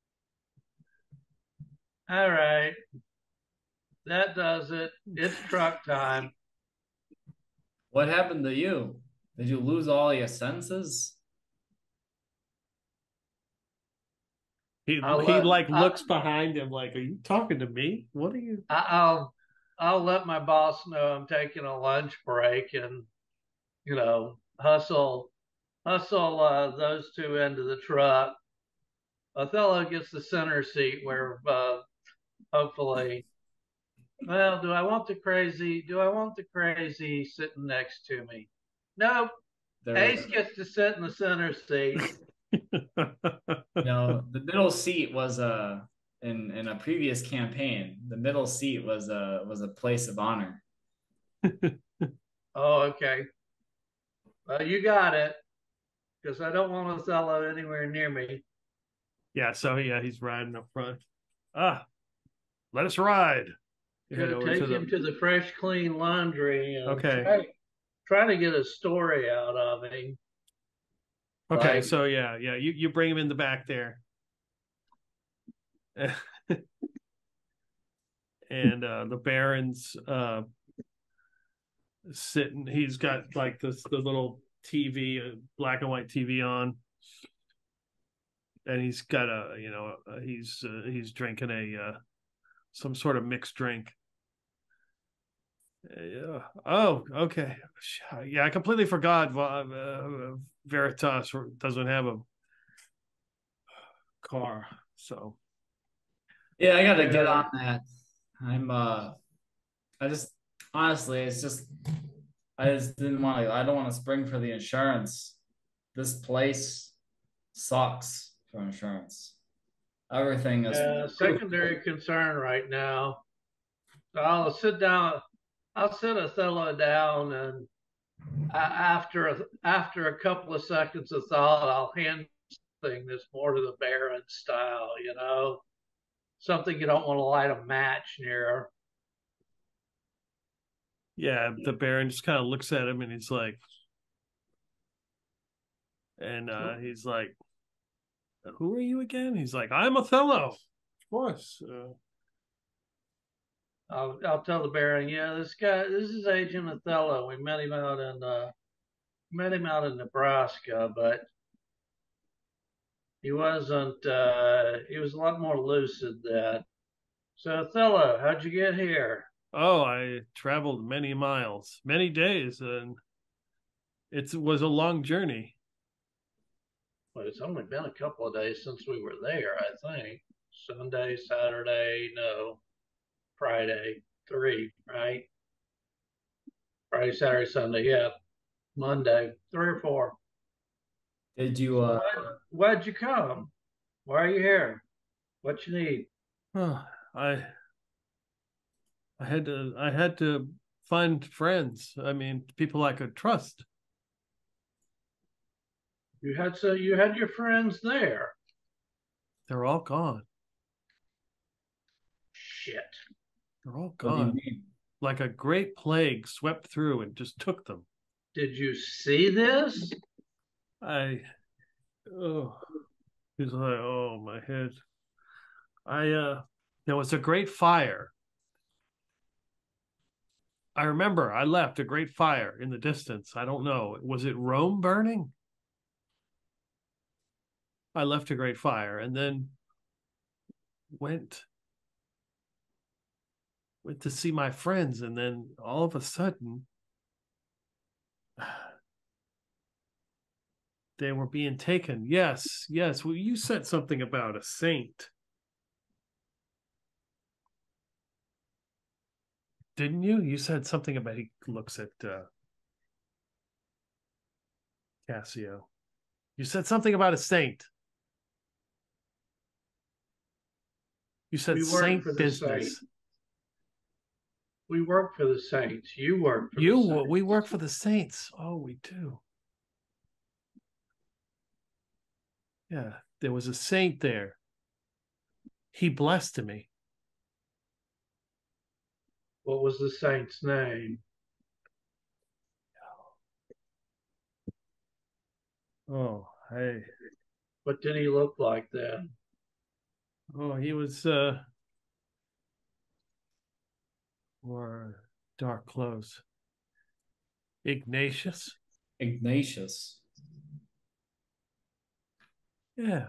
All right. That does it. It's truck time. What happened to you? Did you lose all your senses? He I'll, he uh, like I'll- looks behind him like, are you talking to me? What are you? I- I'll I'll let my boss know I'm taking a lunch break and, you know, hustle hustle uh, those two into the truck. Othello gets the center seat where uh, hopefully. Well, do I want the crazy? Do I want the crazy sitting next to me? Nope. There, Ace gets to sit in the center seat. you know, the middle seat was a in in a previous campaign. The middle seat was a was a place of honor. Oh, okay. Well, you got it. Because I don't want Othello anywhere near me. Yeah, so yeah, he's riding up front. Ah, let us ride. You head Gonna over take to the- him to the fresh, clean laundry. And Okay. Try, try to get a story out of him. Okay, Like- so yeah, yeah, you, you bring him in the back there. And uh the Baron's uh sitting, he's got like this the little T V, uh, black and white T V on. And he's got a, you know, uh, he's uh, he's drinking a uh some sort of mixed drink. Yeah. Oh, okay. Yeah, I completely forgot. Uh, Veritas doesn't have a car, so Yeah, I gotta get on that. I'm uh I just honestly it's just I just didn't want to I don't want to spring for the insurance. This place sucks for insurance. Everything is Uh, secondary concern right now. So I'll sit down. I'll sit Othello down, and uh, after after a couple of seconds of thought, I'll hand something that's more to the Baron style. You know, something you don't want to light a match near. yeah, the Baron just kind of looks at him and he's like, and uh, he's like, "Who are you again?" He's like, "I'm Othello." Of course. Uh, I'll I'll tell the Baron. Yeah, this guy, this is Agent Othello. We met him out in uh, met him out in Nebraska, but he wasn't. Uh, he was a lot more lucid then. So Othello, how'd you get here? Oh, I traveled many miles, many days, and it was a long journey. Well, it's only been a couple of days since we were there. I think Sunday, Saturday, no, Friday, three, right? Friday, Saturday, Sunday, yeah. Monday, three or four. Did you uh Why, why'd you come? Why are you here? What you need? Oh, I I had to I had to find friends. I mean, people I could trust. You had so you had your friends there. They're all gone. Shit. They're all what do you gone. mean? Like a great plague swept through and just took them. Did you see this? I oh, he's like, oh my head. I uh, there was a great fire. I remember I left a great fire in the distance. I don't know. Was it Rome burning? I left a great fire and then went went to see my friends, and then all of a sudden they were being taken. Yes, yes. Well, you said something about a saint, didn't you? You said something about he looks at uh, Casio. You said something about a saint. You said We work saint for the business. saint. We work for the saints. You work for You, the saints. we work for the saints. Oh, we do. Yeah, there was a saint there. He blessed me. What was the saint's name? Oh, hey. What did he look like then? Oh, he was uh wore dark clothes. Ignatius. Ignatius. Yeah.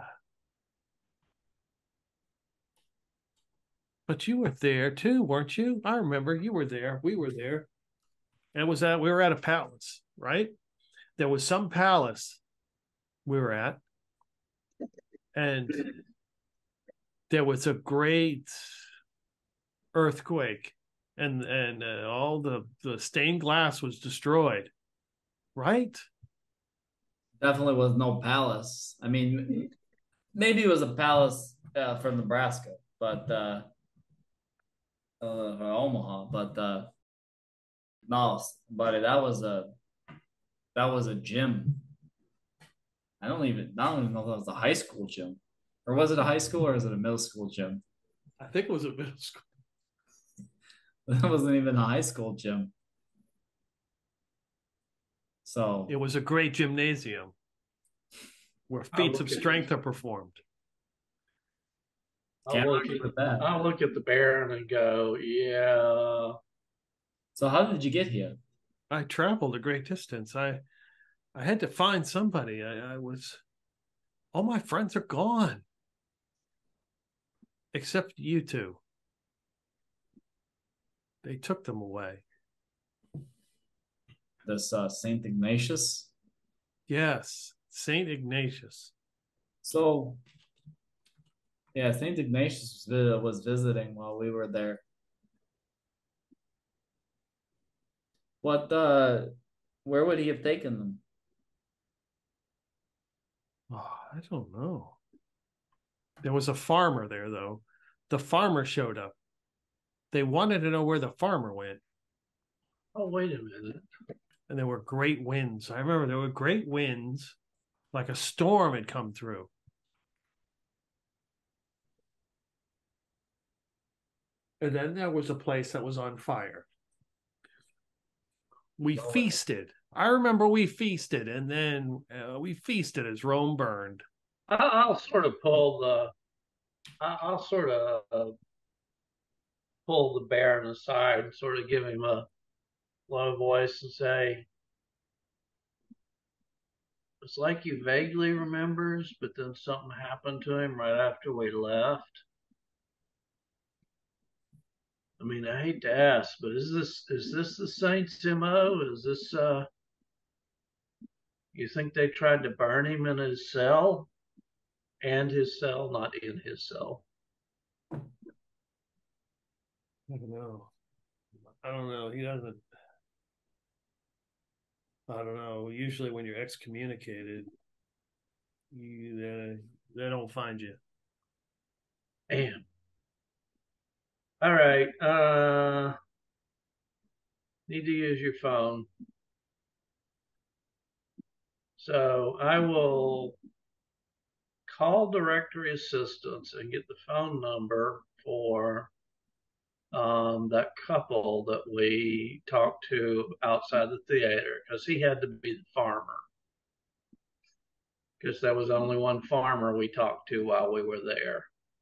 But you were there too, weren't you? I remember you were there. We were there. And it was at we were at a palace, right? There was some palace we were at, and there was a great earthquake, and and uh, all the the stained glass was destroyed, right? Definitely was no palace. I mean, maybe it was a palace uh, from Nebraska, but uh, uh or Omaha, but uh no, but that was a that was a gym. I don't even I don't even know if that was a high school gym. Or was it a high school or is it a middle school gym? I think it was a middle school. That wasn't even a high school gym. So It was a great gymnasium where feats of strength are performed. I'll look, at, that. I'll look at the Baron and go, yeah. So how did you get here? I traveled a great distance. I I had to find somebody. I, I was all my friends are gone. Except you two. They took them away. This uh, Saint Ignatius? Yes, Saint Ignatius. So, yeah, Saint Ignatius was visiting while we were there. What, uh, where would he have taken them? Oh, I don't know. There was a farmer there, though. The farmer showed up. They wanted to know where the farmer went. Oh, wait a minute. And there were great winds. I remember there were great winds, like a storm had come through. And then there was a place that was on fire. We oh, feasted. I remember we feasted, and then uh, we feasted as Rome burned. I'll sort of pull the. I'll sort of uh, pull the Baron aside and sort of give him a low voice and say, "It's like he vaguely remembers, but then something happened to him right after we left. I mean, I hate to ask, but is this is this the Saints' M O? Is this uh you think they tried to burn him in his cell? And his cell, not in his cell." I don't know. I don't know. He doesn't. I don't know. Usually, when you're excommunicated, you they, they don't find you. Damn. All right. Uh need to use your phone. So I will call directory assistance and get the phone number for um, that couple that we talked to outside the theater, because he had to be the farmer, because there was only one farmer we talked to while we were there.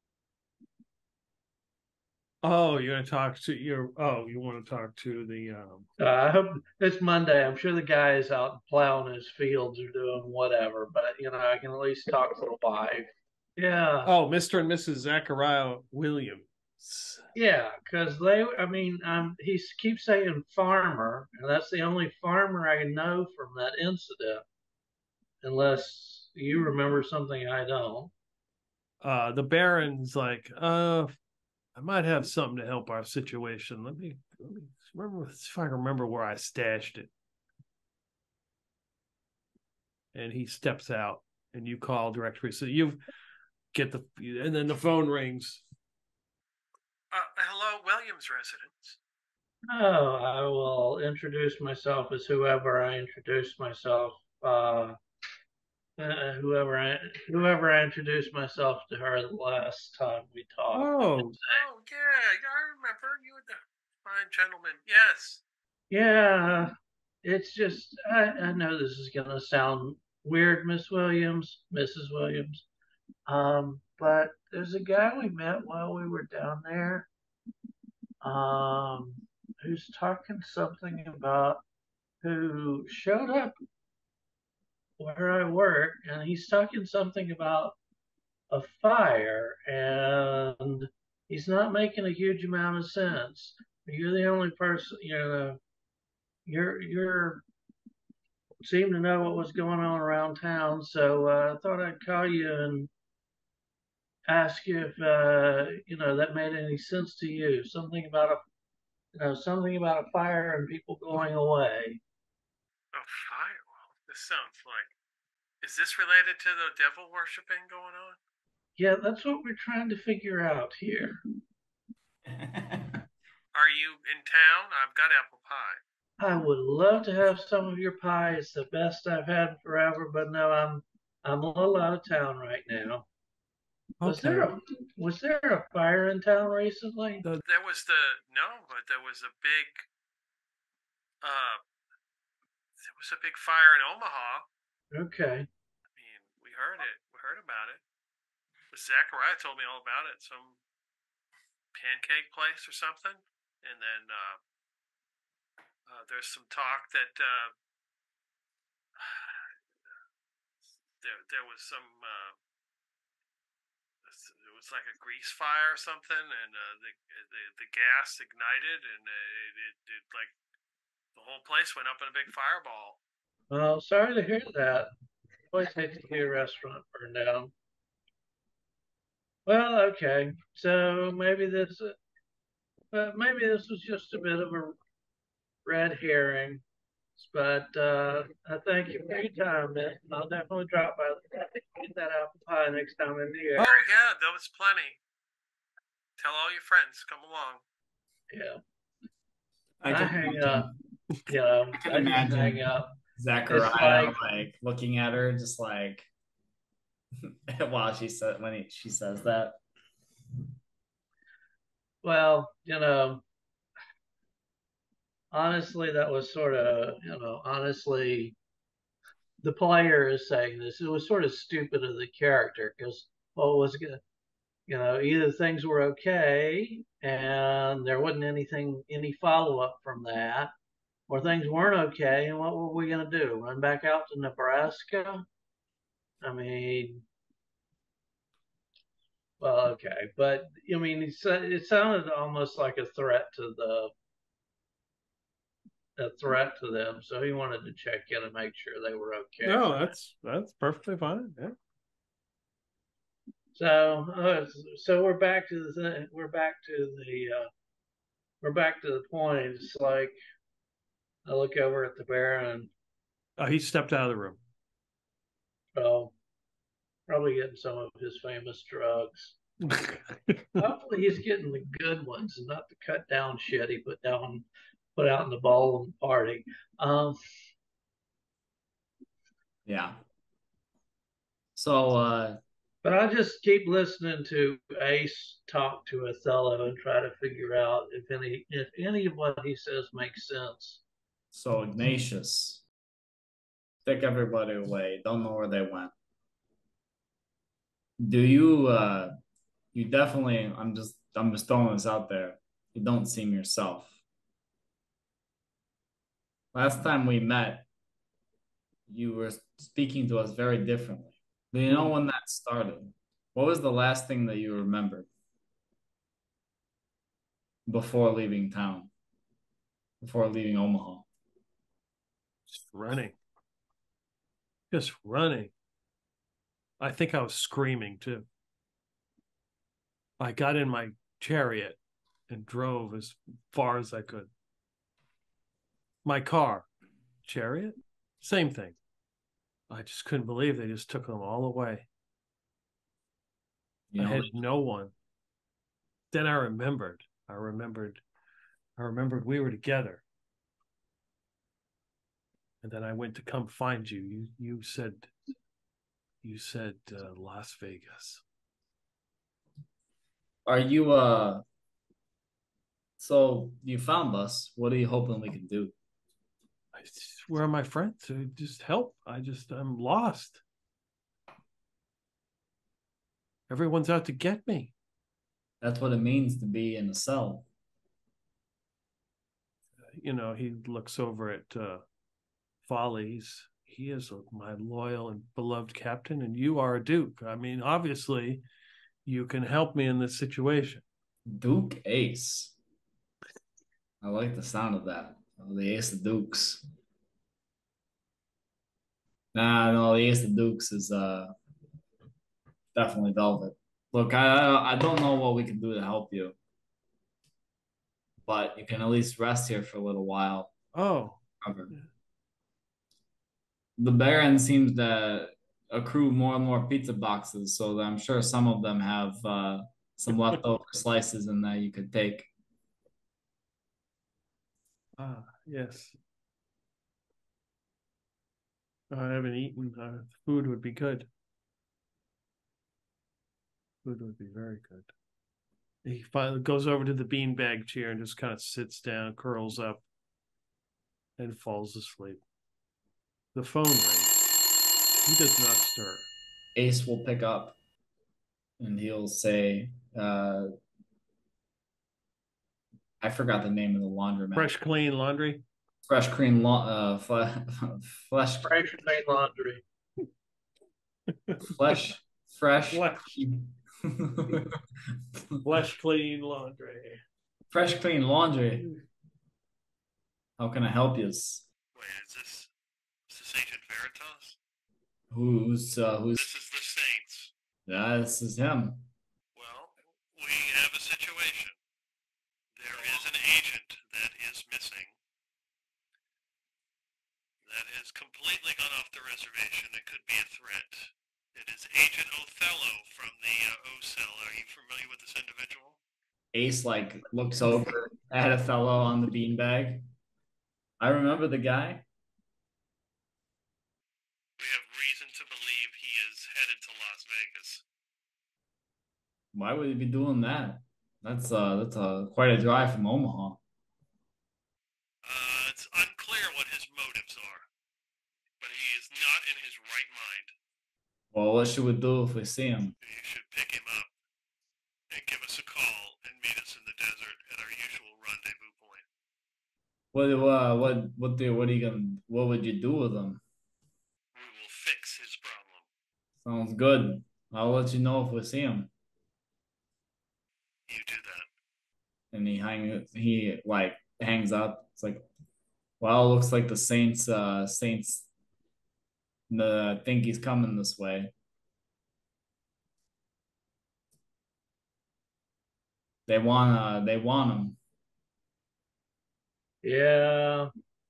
Oh, you're gonna talk to your. Oh, you want to talk to the. Um... Uh, I hope it's Monday. I'm sure the guys out plowing his fields are doing whatever, but you know, I can at least talk to the wife. Yeah. Oh, Mister and Missus Zachariah Williams. Yeah, because they, I mean, um, he keeps saying farmer, and that's the only farmer I know from that incident, unless you remember something I don't. Uh, the Baron's like, uh, I might have something to help our situation. Let me, let me remember see if I can remember where I stashed it. And he steps out, and you call directory. So you get the, and then the phone rings. Uh, hello, Williams residence. Oh, I will introduce myself as whoever I introduced myself. Uh, uh, whoever I whoever I introduced myself to her the last time we talked. Oh, oh yeah, yeah, I remember you were the fine gentleman. Yes. Yeah, it's just I, I know this is gonna sound weird, Miss Williams, Missus Williams. Um, but there's a guy we met while we were down there. Um, who's talking something about who showed up where I work, and he's talking something about a fire, and he's not making a huge amount of sense. You're the only person, you know, you're you're seem to know what was going on around town, so uh, I thought I'd call you and ask you if uh, you know that made any sense to you. Something about a you know something about a fire and people going away. A fire? Well, this sounds like. Is this related to the devil worshipping going on? Yeah, that's what we're trying to figure out here. Are you in town? I've got apple pie. I would love to have some of your pie. It's the best I've had forever, but no, I'm I'm a little out of town right now. Okay. Was there a was there a fire in town recently? The, there was the no, but there was a big uh there was a big fire in Omaha. Okay. I mean, we heard it. We heard about it. Zachariah told me all about it. Some pancake place or something. And then uh, uh, there's some talk that uh, there there was some uh, it was like a grease fire or something, and uh, the, the the gas ignited, and it, it, it like the whole place went up in a big fireball. Well, sorry to hear that. Always hate to hear a restaurant burn down. Well, okay. So maybe this, uh, maybe this was just a bit of a red herring. But uh, I thank you for your time, man. I'll definitely drop by get that apple pie next time in the area. Oh yeah, there was plenty. Tell all your friends, come along. Yeah. I, I hang up. You know, I can I just imagine hang up. Zachariah like, like looking at her, just like while she said when he, she says that. Well, you know, honestly, that was sort of, you know, honestly, the player is saying this. It was sort of stupid of the character because what was good. you know, either things were okay and there wasn't anything, any follow up from that, or things weren't okay. And what were we going to do? Run back out to Nebraska? I mean, well, okay. But I mean, it, it sounded almost like a threat to the, a threat to them. So he wanted to check in and make sure they were okay. No, that's that's perfectly fine. Yeah. So, uh, so we're back to the we're back to the uh, we're back to the point. It's like I look over at the bear and Uh, he stepped out of the room. oh, probably getting some of his famous drugs. Hopefully, he's getting the good ones and not the cut down shit he put down put out in the ballroom party. Um, Yeah. So uh but I just keep listening to Ace talk to Othello and try to figure out if any if any of what he says makes sense. so Ignatius. Take everybody away. Don't know where they went. Do you uh you definitely I'm just I'm just throwing this out there. You don't seem yourself. Last time we met, you were speaking to us very differently. Do you know when that started? What was the last thing that you remembered before leaving town? Before leaving Omaha? Just running. Just running. I think I was screaming too. I got in my chariot and drove as far as I could. My car, chariot, same thing. I just couldn't believe they just took them all away. You I know, had no one. Then I remembered. I remembered. I remembered we were together. And then I went to come find you. You you said you said uh, Las Vegas. are you uh so you found us. What are you hoping we can do? I, where are my friends? Just help. I just I'm lost. Everyone's out to get me. That's what it means to be in a cell. You know, he looks over at uh, Follies. He is my loyal and beloved captain, and you are a duke. I mean, obviously, you can help me in this situation. Duke Ace. I like the sound of that. Oh, the Ace of Dukes. Nah, no, the Ace of Dukes is uh definitely Velvet. Look, I I don't know what we can do to help you, but you can at least rest here for a little while. Oh, Cover. The Baron seems to accrue more and more pizza boxes, so I'm sure some of them have uh, some leftover slices in there you could take. ah, yes. I haven't eaten. Uh, food would be good. Food would be very good. He finally goes over to the beanbag chair and just kind of sits down, curls up, and falls asleep. The phone rings. He does not stir. Ace will pick up and he'll say, uh, I forgot the name of the laundromat. Fresh, clean laundry. Fresh Clean la- uh, fle- Flesh Fresh clean laundry. Flesh Fresh Flesh. Fresh, clean laundry. Fresh Clean Laundry. How can I help you? Wait, is this is this Agent Veritas? Who's uh, who's? This is the Saints. Yeah, this is him. Well, we have a situation. There is an agent that is missing. That has completely gone off the reservation. It could be a threat. It is Agent Othello from the uh, O-Cell. Are you familiar with this individual? Ace like looks over at Othello on the beanbag. I remember the guy. We have reason to believe he is headed to Las Vegas. Why would he be doing that? That's uh that's a quite a drive from Omaha. Uh, it's unclear what his motives are, but he is not in his right mind. Well, what should we do if we see him? You should pick him up. and give us a call and meet us in the desert at our usual rendezvous point. What uh, what what do what are you gonna what would you do with them? We will fix his problem. Sounds good. I'll let you know if we see him. You do that. And he hang he like hangs up. It's like, well, looks like the Saints uh Saints the think he's coming this way. They wanna they want him. Yeah.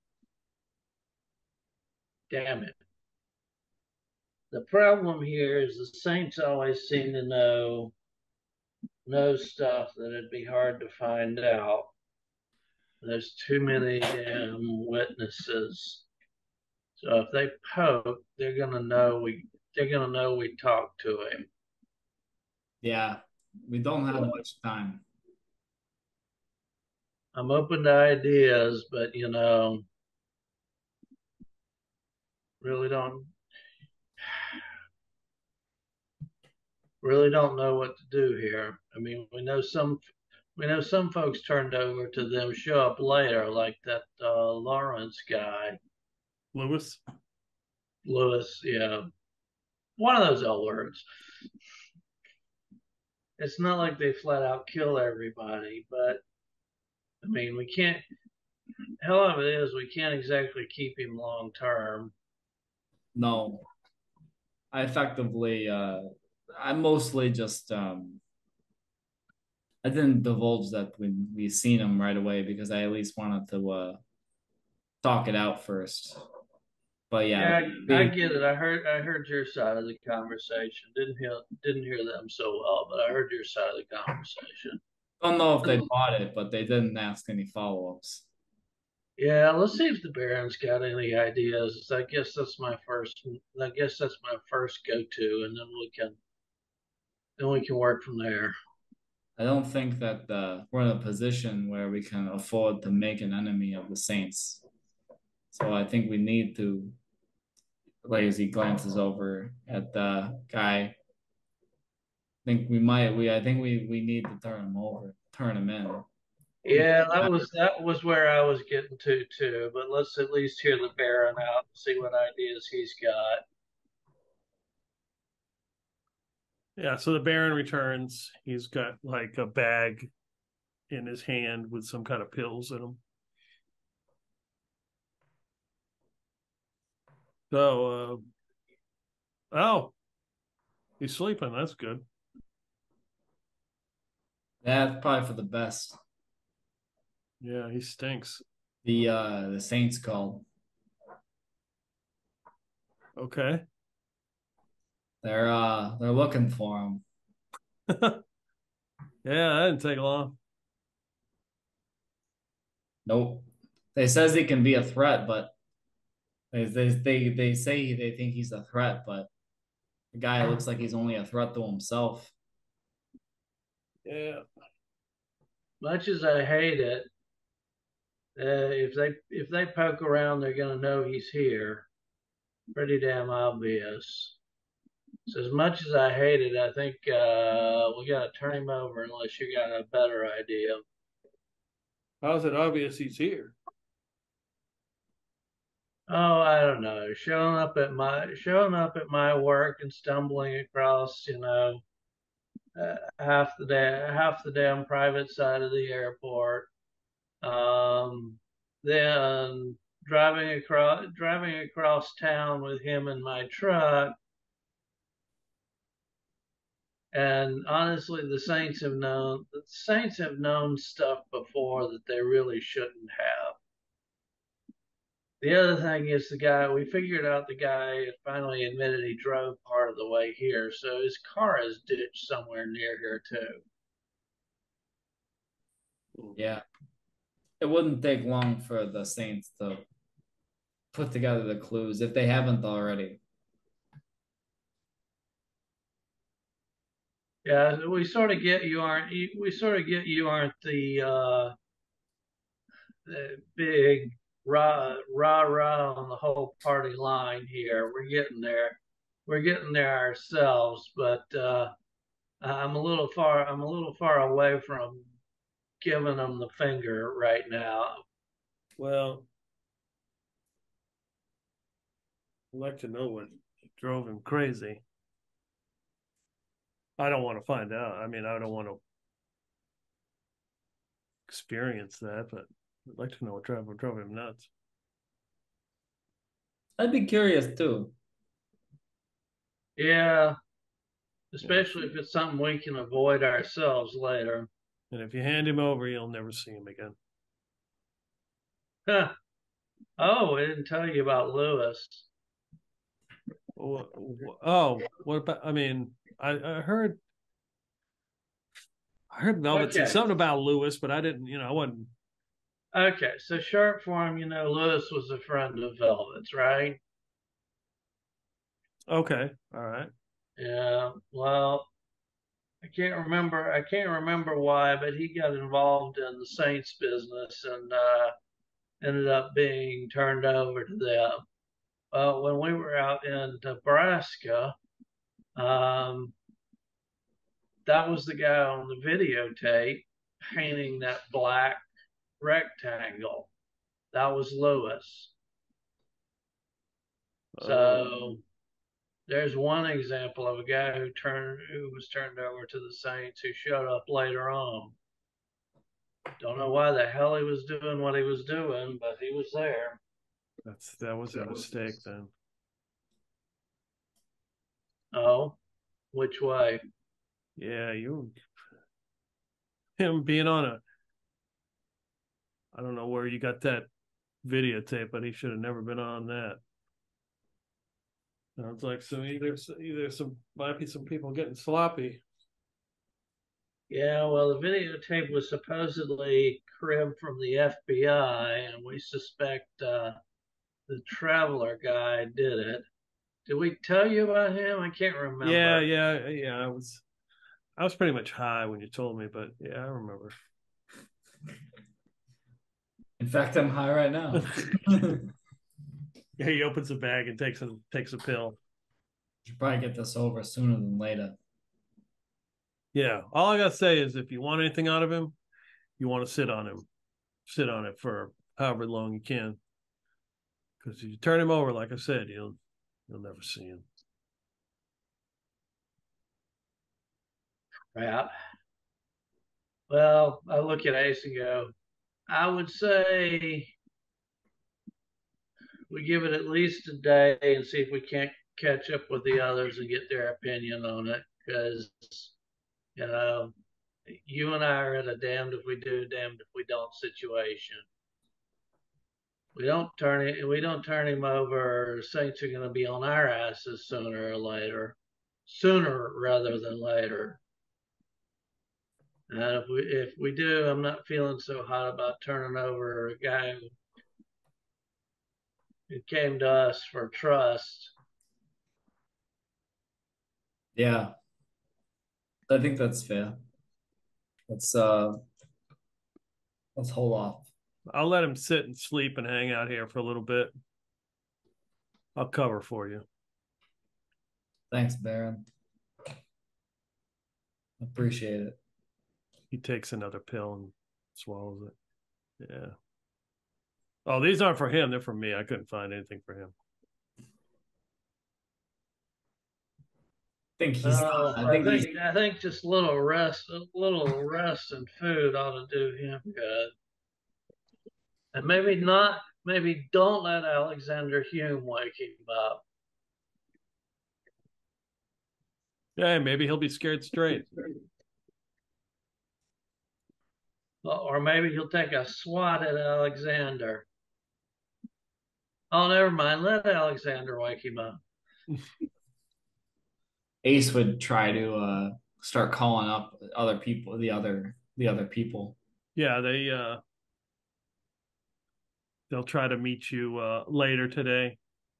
Damn it. The problem here is the Saints always seem to know know stuff that it'd be hard to find out. There's too many damn witnesses. So if they poke, they're gonna know we they're gonna know we talked to him. Yeah, we don't have much time. I'm open to ideas, but you know, really don't really don't know what to do here. I mean, we know some we know some folks turned over to them show up later, like that uh, Lawrence guy, Lewis? Lewis. Yeah, one of those L words. It's not like they flat out kill everybody, but I mean, we can't. Hell of it is, we can't exactly keep him long term. No, I effectively uh I mostly just um I didn't divulge that we we seen him right away because I at least wanted to uh talk it out first. But yeah, Yeah, I, I get it. I heard I heard your side of the conversation. Didn't hear didn't hear them so well, but I heard your side of the conversation. don't know if they bought it, but they didn't ask any follow-ups. Yeah, let's see if the Baron's got any ideas. I guess that's my first. I guess that's my first go-to, and then we can then we can work from there. I don't think that uh, we're in a position where we can afford to make an enemy of the Saints. So I think we need to, like as he glances over at the guy, I think we might we I think we we need to turn him over, turn him in. Yeah, that was that was where I was getting to too. But let's at least hear the Baron out and see what ideas he's got. Yeah, so the Baron returns. He's got like a bag in his hand with some kind of pills in them. So, uh, oh, he's sleeping. That's good. That's probably for the best. Yeah, he stinks. The uh the Saints called. Okay. They're uh they're looking for him. Yeah, that didn't take long. Nope. They says he can be a threat, but they they they, they say they think he's a threat, but the guy looks like he's only a threat to himself. Yeah. Much as I hate it, uh, if they if they poke around, they're gonna know he's here. Pretty damn obvious. So as much as I hate it, I think uh, we gotta turn him over unless you got a better idea. How's it obvious he's here? Oh, I don't know. Showing up at my showing up at my work and stumbling across, you know, uh, half the day half the damn private side of the airport. Um, then driving across driving across town with him in my truck. And honestly, the Saints have known the Saints have known stuff before that they really shouldn't have. The other thing is the guy, we figured out the guy finally admitted he drove part of the way here. So his car is ditched somewhere near here too. Yeah. It wouldn't take long for the Saints to put together the clues if they haven't already. Yeah, we sort of get you aren't, we sort of get you aren't the, uh, the big rah, rah, rah on the whole party line here. We're getting there. We're getting there ourselves, but, uh, I'm a little far. I'm a little far away from giving him the finger right now. Well, I'd like to know what drove him crazy. I don't want to find out. I mean, I don't want to experience that, but I'd like to know what drove, what drove him nuts. I'd be curious too. Yeah, especially if it's something we can avoid ourselves later. And if you hand him over, you'll never see him again. Huh. Oh, I didn't tell you about Lewis. Oh, oh, what about? I mean, I, I heard, I heard Velvet Okay. said something about Lewis, but I didn't. You know, I wasn't. Okay, so short form, you know, Lewis was a friend of Velvet's, right? Okay, all right. Yeah. Well, I can't remember. I can't remember why, but he got involved in the Saints business and uh, ended up being turned over to them. Well, when we were out in Nebraska, um, that was the guy on the videotape painting that black rectangle. That was Lewis. So Um, there's one example of a guy who turned who was turned over to the Saints who showed up later on. Don't know why the hell he was doing what he was doing, but he was there. that's that was a mistake then. Oh, which way? Yeah, you him being on a. I don't know where you got that videotape, but he should have never been on that. Sounds like some either either some might be some people getting sloppy. Yeah, well, the videotape was supposedly cribbed from the F B I, and we suspect uh, the traveler guy did it. Did we tell you about him? I can't Yeah, remember. yeah, yeah. I was I was pretty much high when you told me, but yeah, I remember. In fact, I'm high right now. Yeah, he opens a bag and takes a takes a pill. Should probably get this over sooner than later. Yeah, all I gotta say is if you want anything out of him, you want to sit on him, sit on it for however long you can. Because if you turn him over, like I said, you'll you'll never see him. Yeah. Well, I look at Ace and go, I would say we give it at least a day and see if we can't catch up with the others and get their opinion on it. Because, you know, you and I are in a damned if we do, damned if we don't situation. We don't turn it, we don't turn him over. Saints are going to be on our asses sooner or later, sooner rather than later. And if we if we do, I'm not feeling so hot about turning over a guy who, who came to us for trust. Yeah, I think that's fair. Let's uh let's hold off. I'll let him sit and sleep and hang out here for a little bit. I'll cover for you. Thanks, Baron. Appreciate it. He takes another pill and swallows it. Yeah. Oh, these aren't for him. They're for me. I couldn't find anything for him. I think he's. Uh, I I think he's. think I think just a little rest, a little rest and food ought to do him good. And maybe not, maybe don't let Alexander Hume wake him up. Yeah, maybe he'll be scared straight. Or maybe he'll take a swat at Alexander. Oh, never mind. Let Alexander wake him up. Ace would try to uh start calling up other people, the other the other people. Yeah, they uh they'll try to meet you uh later today.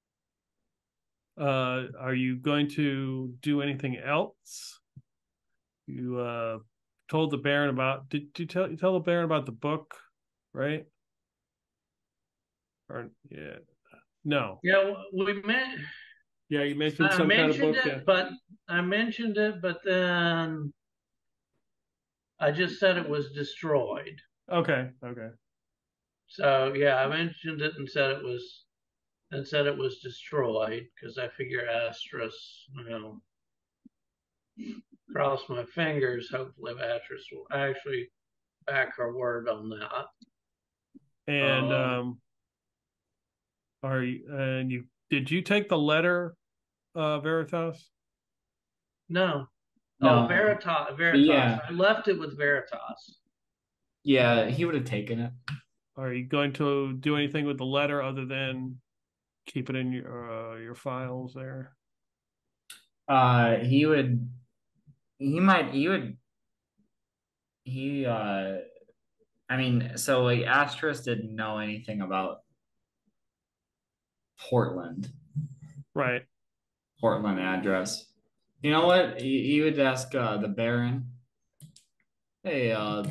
Uh are you going to do anything else? You uh told the Baron about did, did you tell you tell the Baron about the book, right? Or yeah. No. Yeah, we met. Yeah, you mentioned I some kind of mentioned book. it, Yeah. but I mentioned it, but then I just said it was destroyed. Okay. Okay. So yeah, I mentioned it and said it was and said it was destroyed because I figure Astrus, you know, cross my fingers. Hopefully, Astrus will actually back her word on that. And Um, um, are you? And you did you take the letter, uh, Veritas? no, oh No, Veritas, Veritas. yeah, I left it with Veritas. yeah, he would have taken it. Are you going to do anything with the letter other than keep it in your uh, your files there? Uh, he would, he might, he would, he, uh, I mean, so like Astros didn't know anything about Portland, Right. Portland address. You know what? He, he would ask uh, the Baron, hey, uh,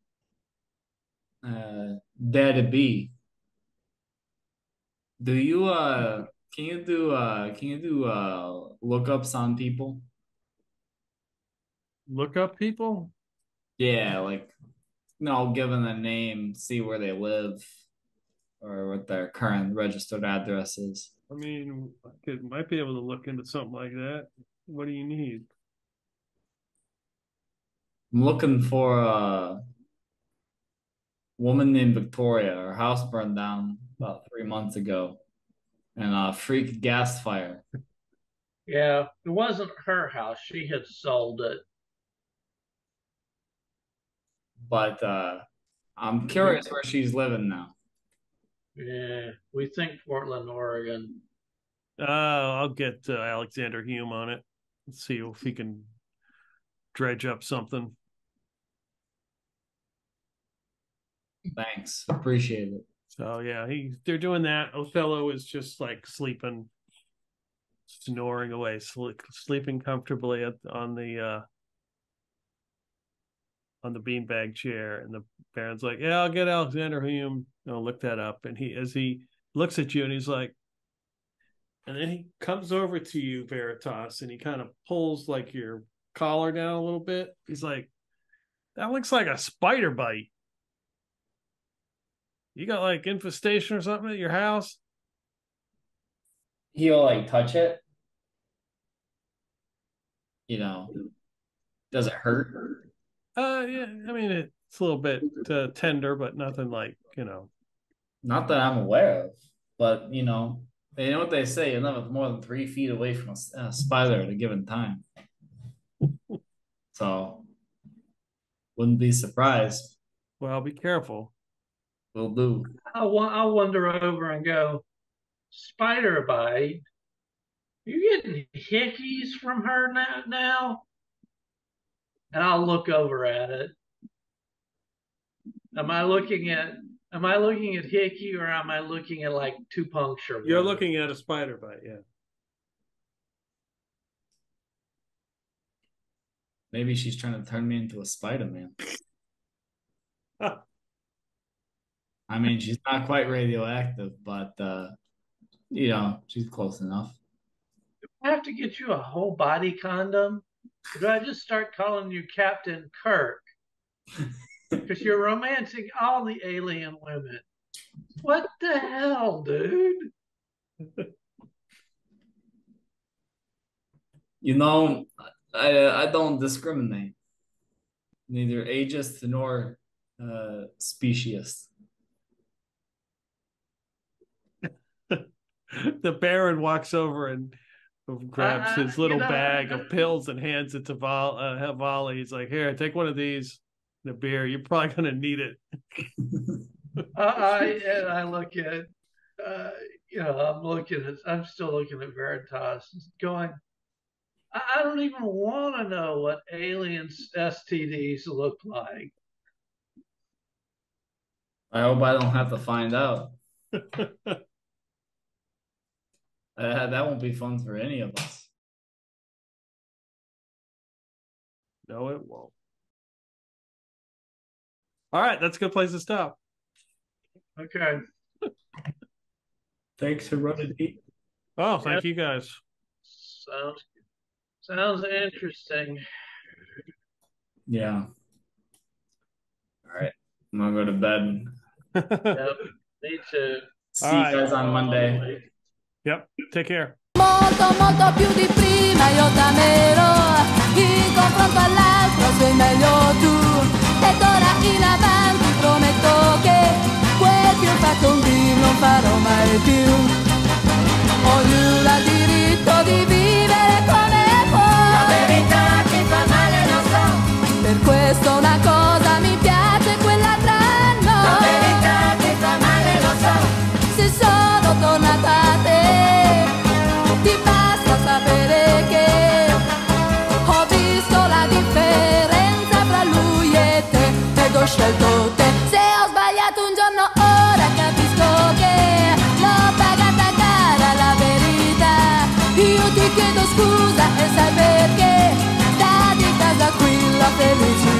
uh, Daddy B, do you, uh, can you do, uh, can you do, uh, lookups on people? Look up people. Yeah, like, no, given a name, see where they live or what their current registered address is. I mean, I could might be able to look into something like that. What do you need? I'm looking for a woman named Victoria. Her house burned down about three months ago and a freak gas fire. Yeah, it wasn't her house. She had sold it. But uh, I'm curious where she's living now. Yeah, we think Portland, Oregon. Uh, I'll get uh, Alexander Hume on it. Let's see if he can dredge up something. Thanks. Appreciate it. So yeah, he they're doing that. Othello is just like sleeping, snoring away, sleep, sleeping comfortably at, on the uh, on the beanbag chair, and the Baron's like, "Yeah, I'll get Alexander Hume. I'll look that up." And he, as he looks at you, and he's like, and then he comes over to you, Veritas, and he kind of pulls like your collar down a little bit. He's like, "That looks like a spider bite. You got like infestation or something at your house?" He'll like touch it. You know, does it hurt? Uh, yeah. I mean, it's a little bit uh, tender, but nothing like you know. Not that I'm aware of, but you know, you know what they say, you're never more than three feet away from a, a spider at a given time. So, wouldn't be surprised. Well, be careful. Will do. I'll, I'll wander over and go, spider bite. You getting hickeys from her now, now? And I'll look over at it. Am I looking at am I looking at hickey or am I looking at like two puncture? You're wound? looking at a spider bite, yeah. Maybe she's trying to turn me into a Spider-Man. I mean, she's not quite radioactive, but uh, you know, she's close enough. I have to get you a whole body condom. Or do I just start calling you Captain Kirk? Because you're romancing all the alien women. What the hell, dude? You know, I I don't discriminate, neither ageist nor uh, speciest. The Baron walks over and grabs Uh, his you little know, bag of pills and hands it to Vol, uh, Volley. He's like, "Here, take one of these. The beer. You're probably gonna need it." I, I, and I look at, uh, you know, I'm looking at, I'm still looking at Veritas, going, I, I don't even want to know what alien S T Ds look like. I hope I don't have to find out. Uh, that won't be fun for any of us. No, it won't. All right, that's a good place to stop. Okay. Thanks for running deep. Oh, thank Yep. you guys. Sounds sounds interesting. Yeah. All right. I'm gonna go to bed. Yep. Me too. See All you right. guys on Monday. Yep. Take care. Molto, molto più di prima io t'amerò, in confronto all'altro sei meglio tu, ed ora in avanti prometto che quel che ho fatto un dì non farò mai più. Ognuno ha il diritto di vivere come può, La verità ti fa male, lo so. per questo una cosa mi piace, quell'altra no. La verità ti fa male, lo so. Se sono tornata a te, ti basta sapere che ho visto la differenza fra lui e te, ed ho scelto te. Se ho sbagliato un giorno ora capisco che l'ho pagata cara la verità. Io ti chiedo scusa e sai perché, sta di casa qui la felicità.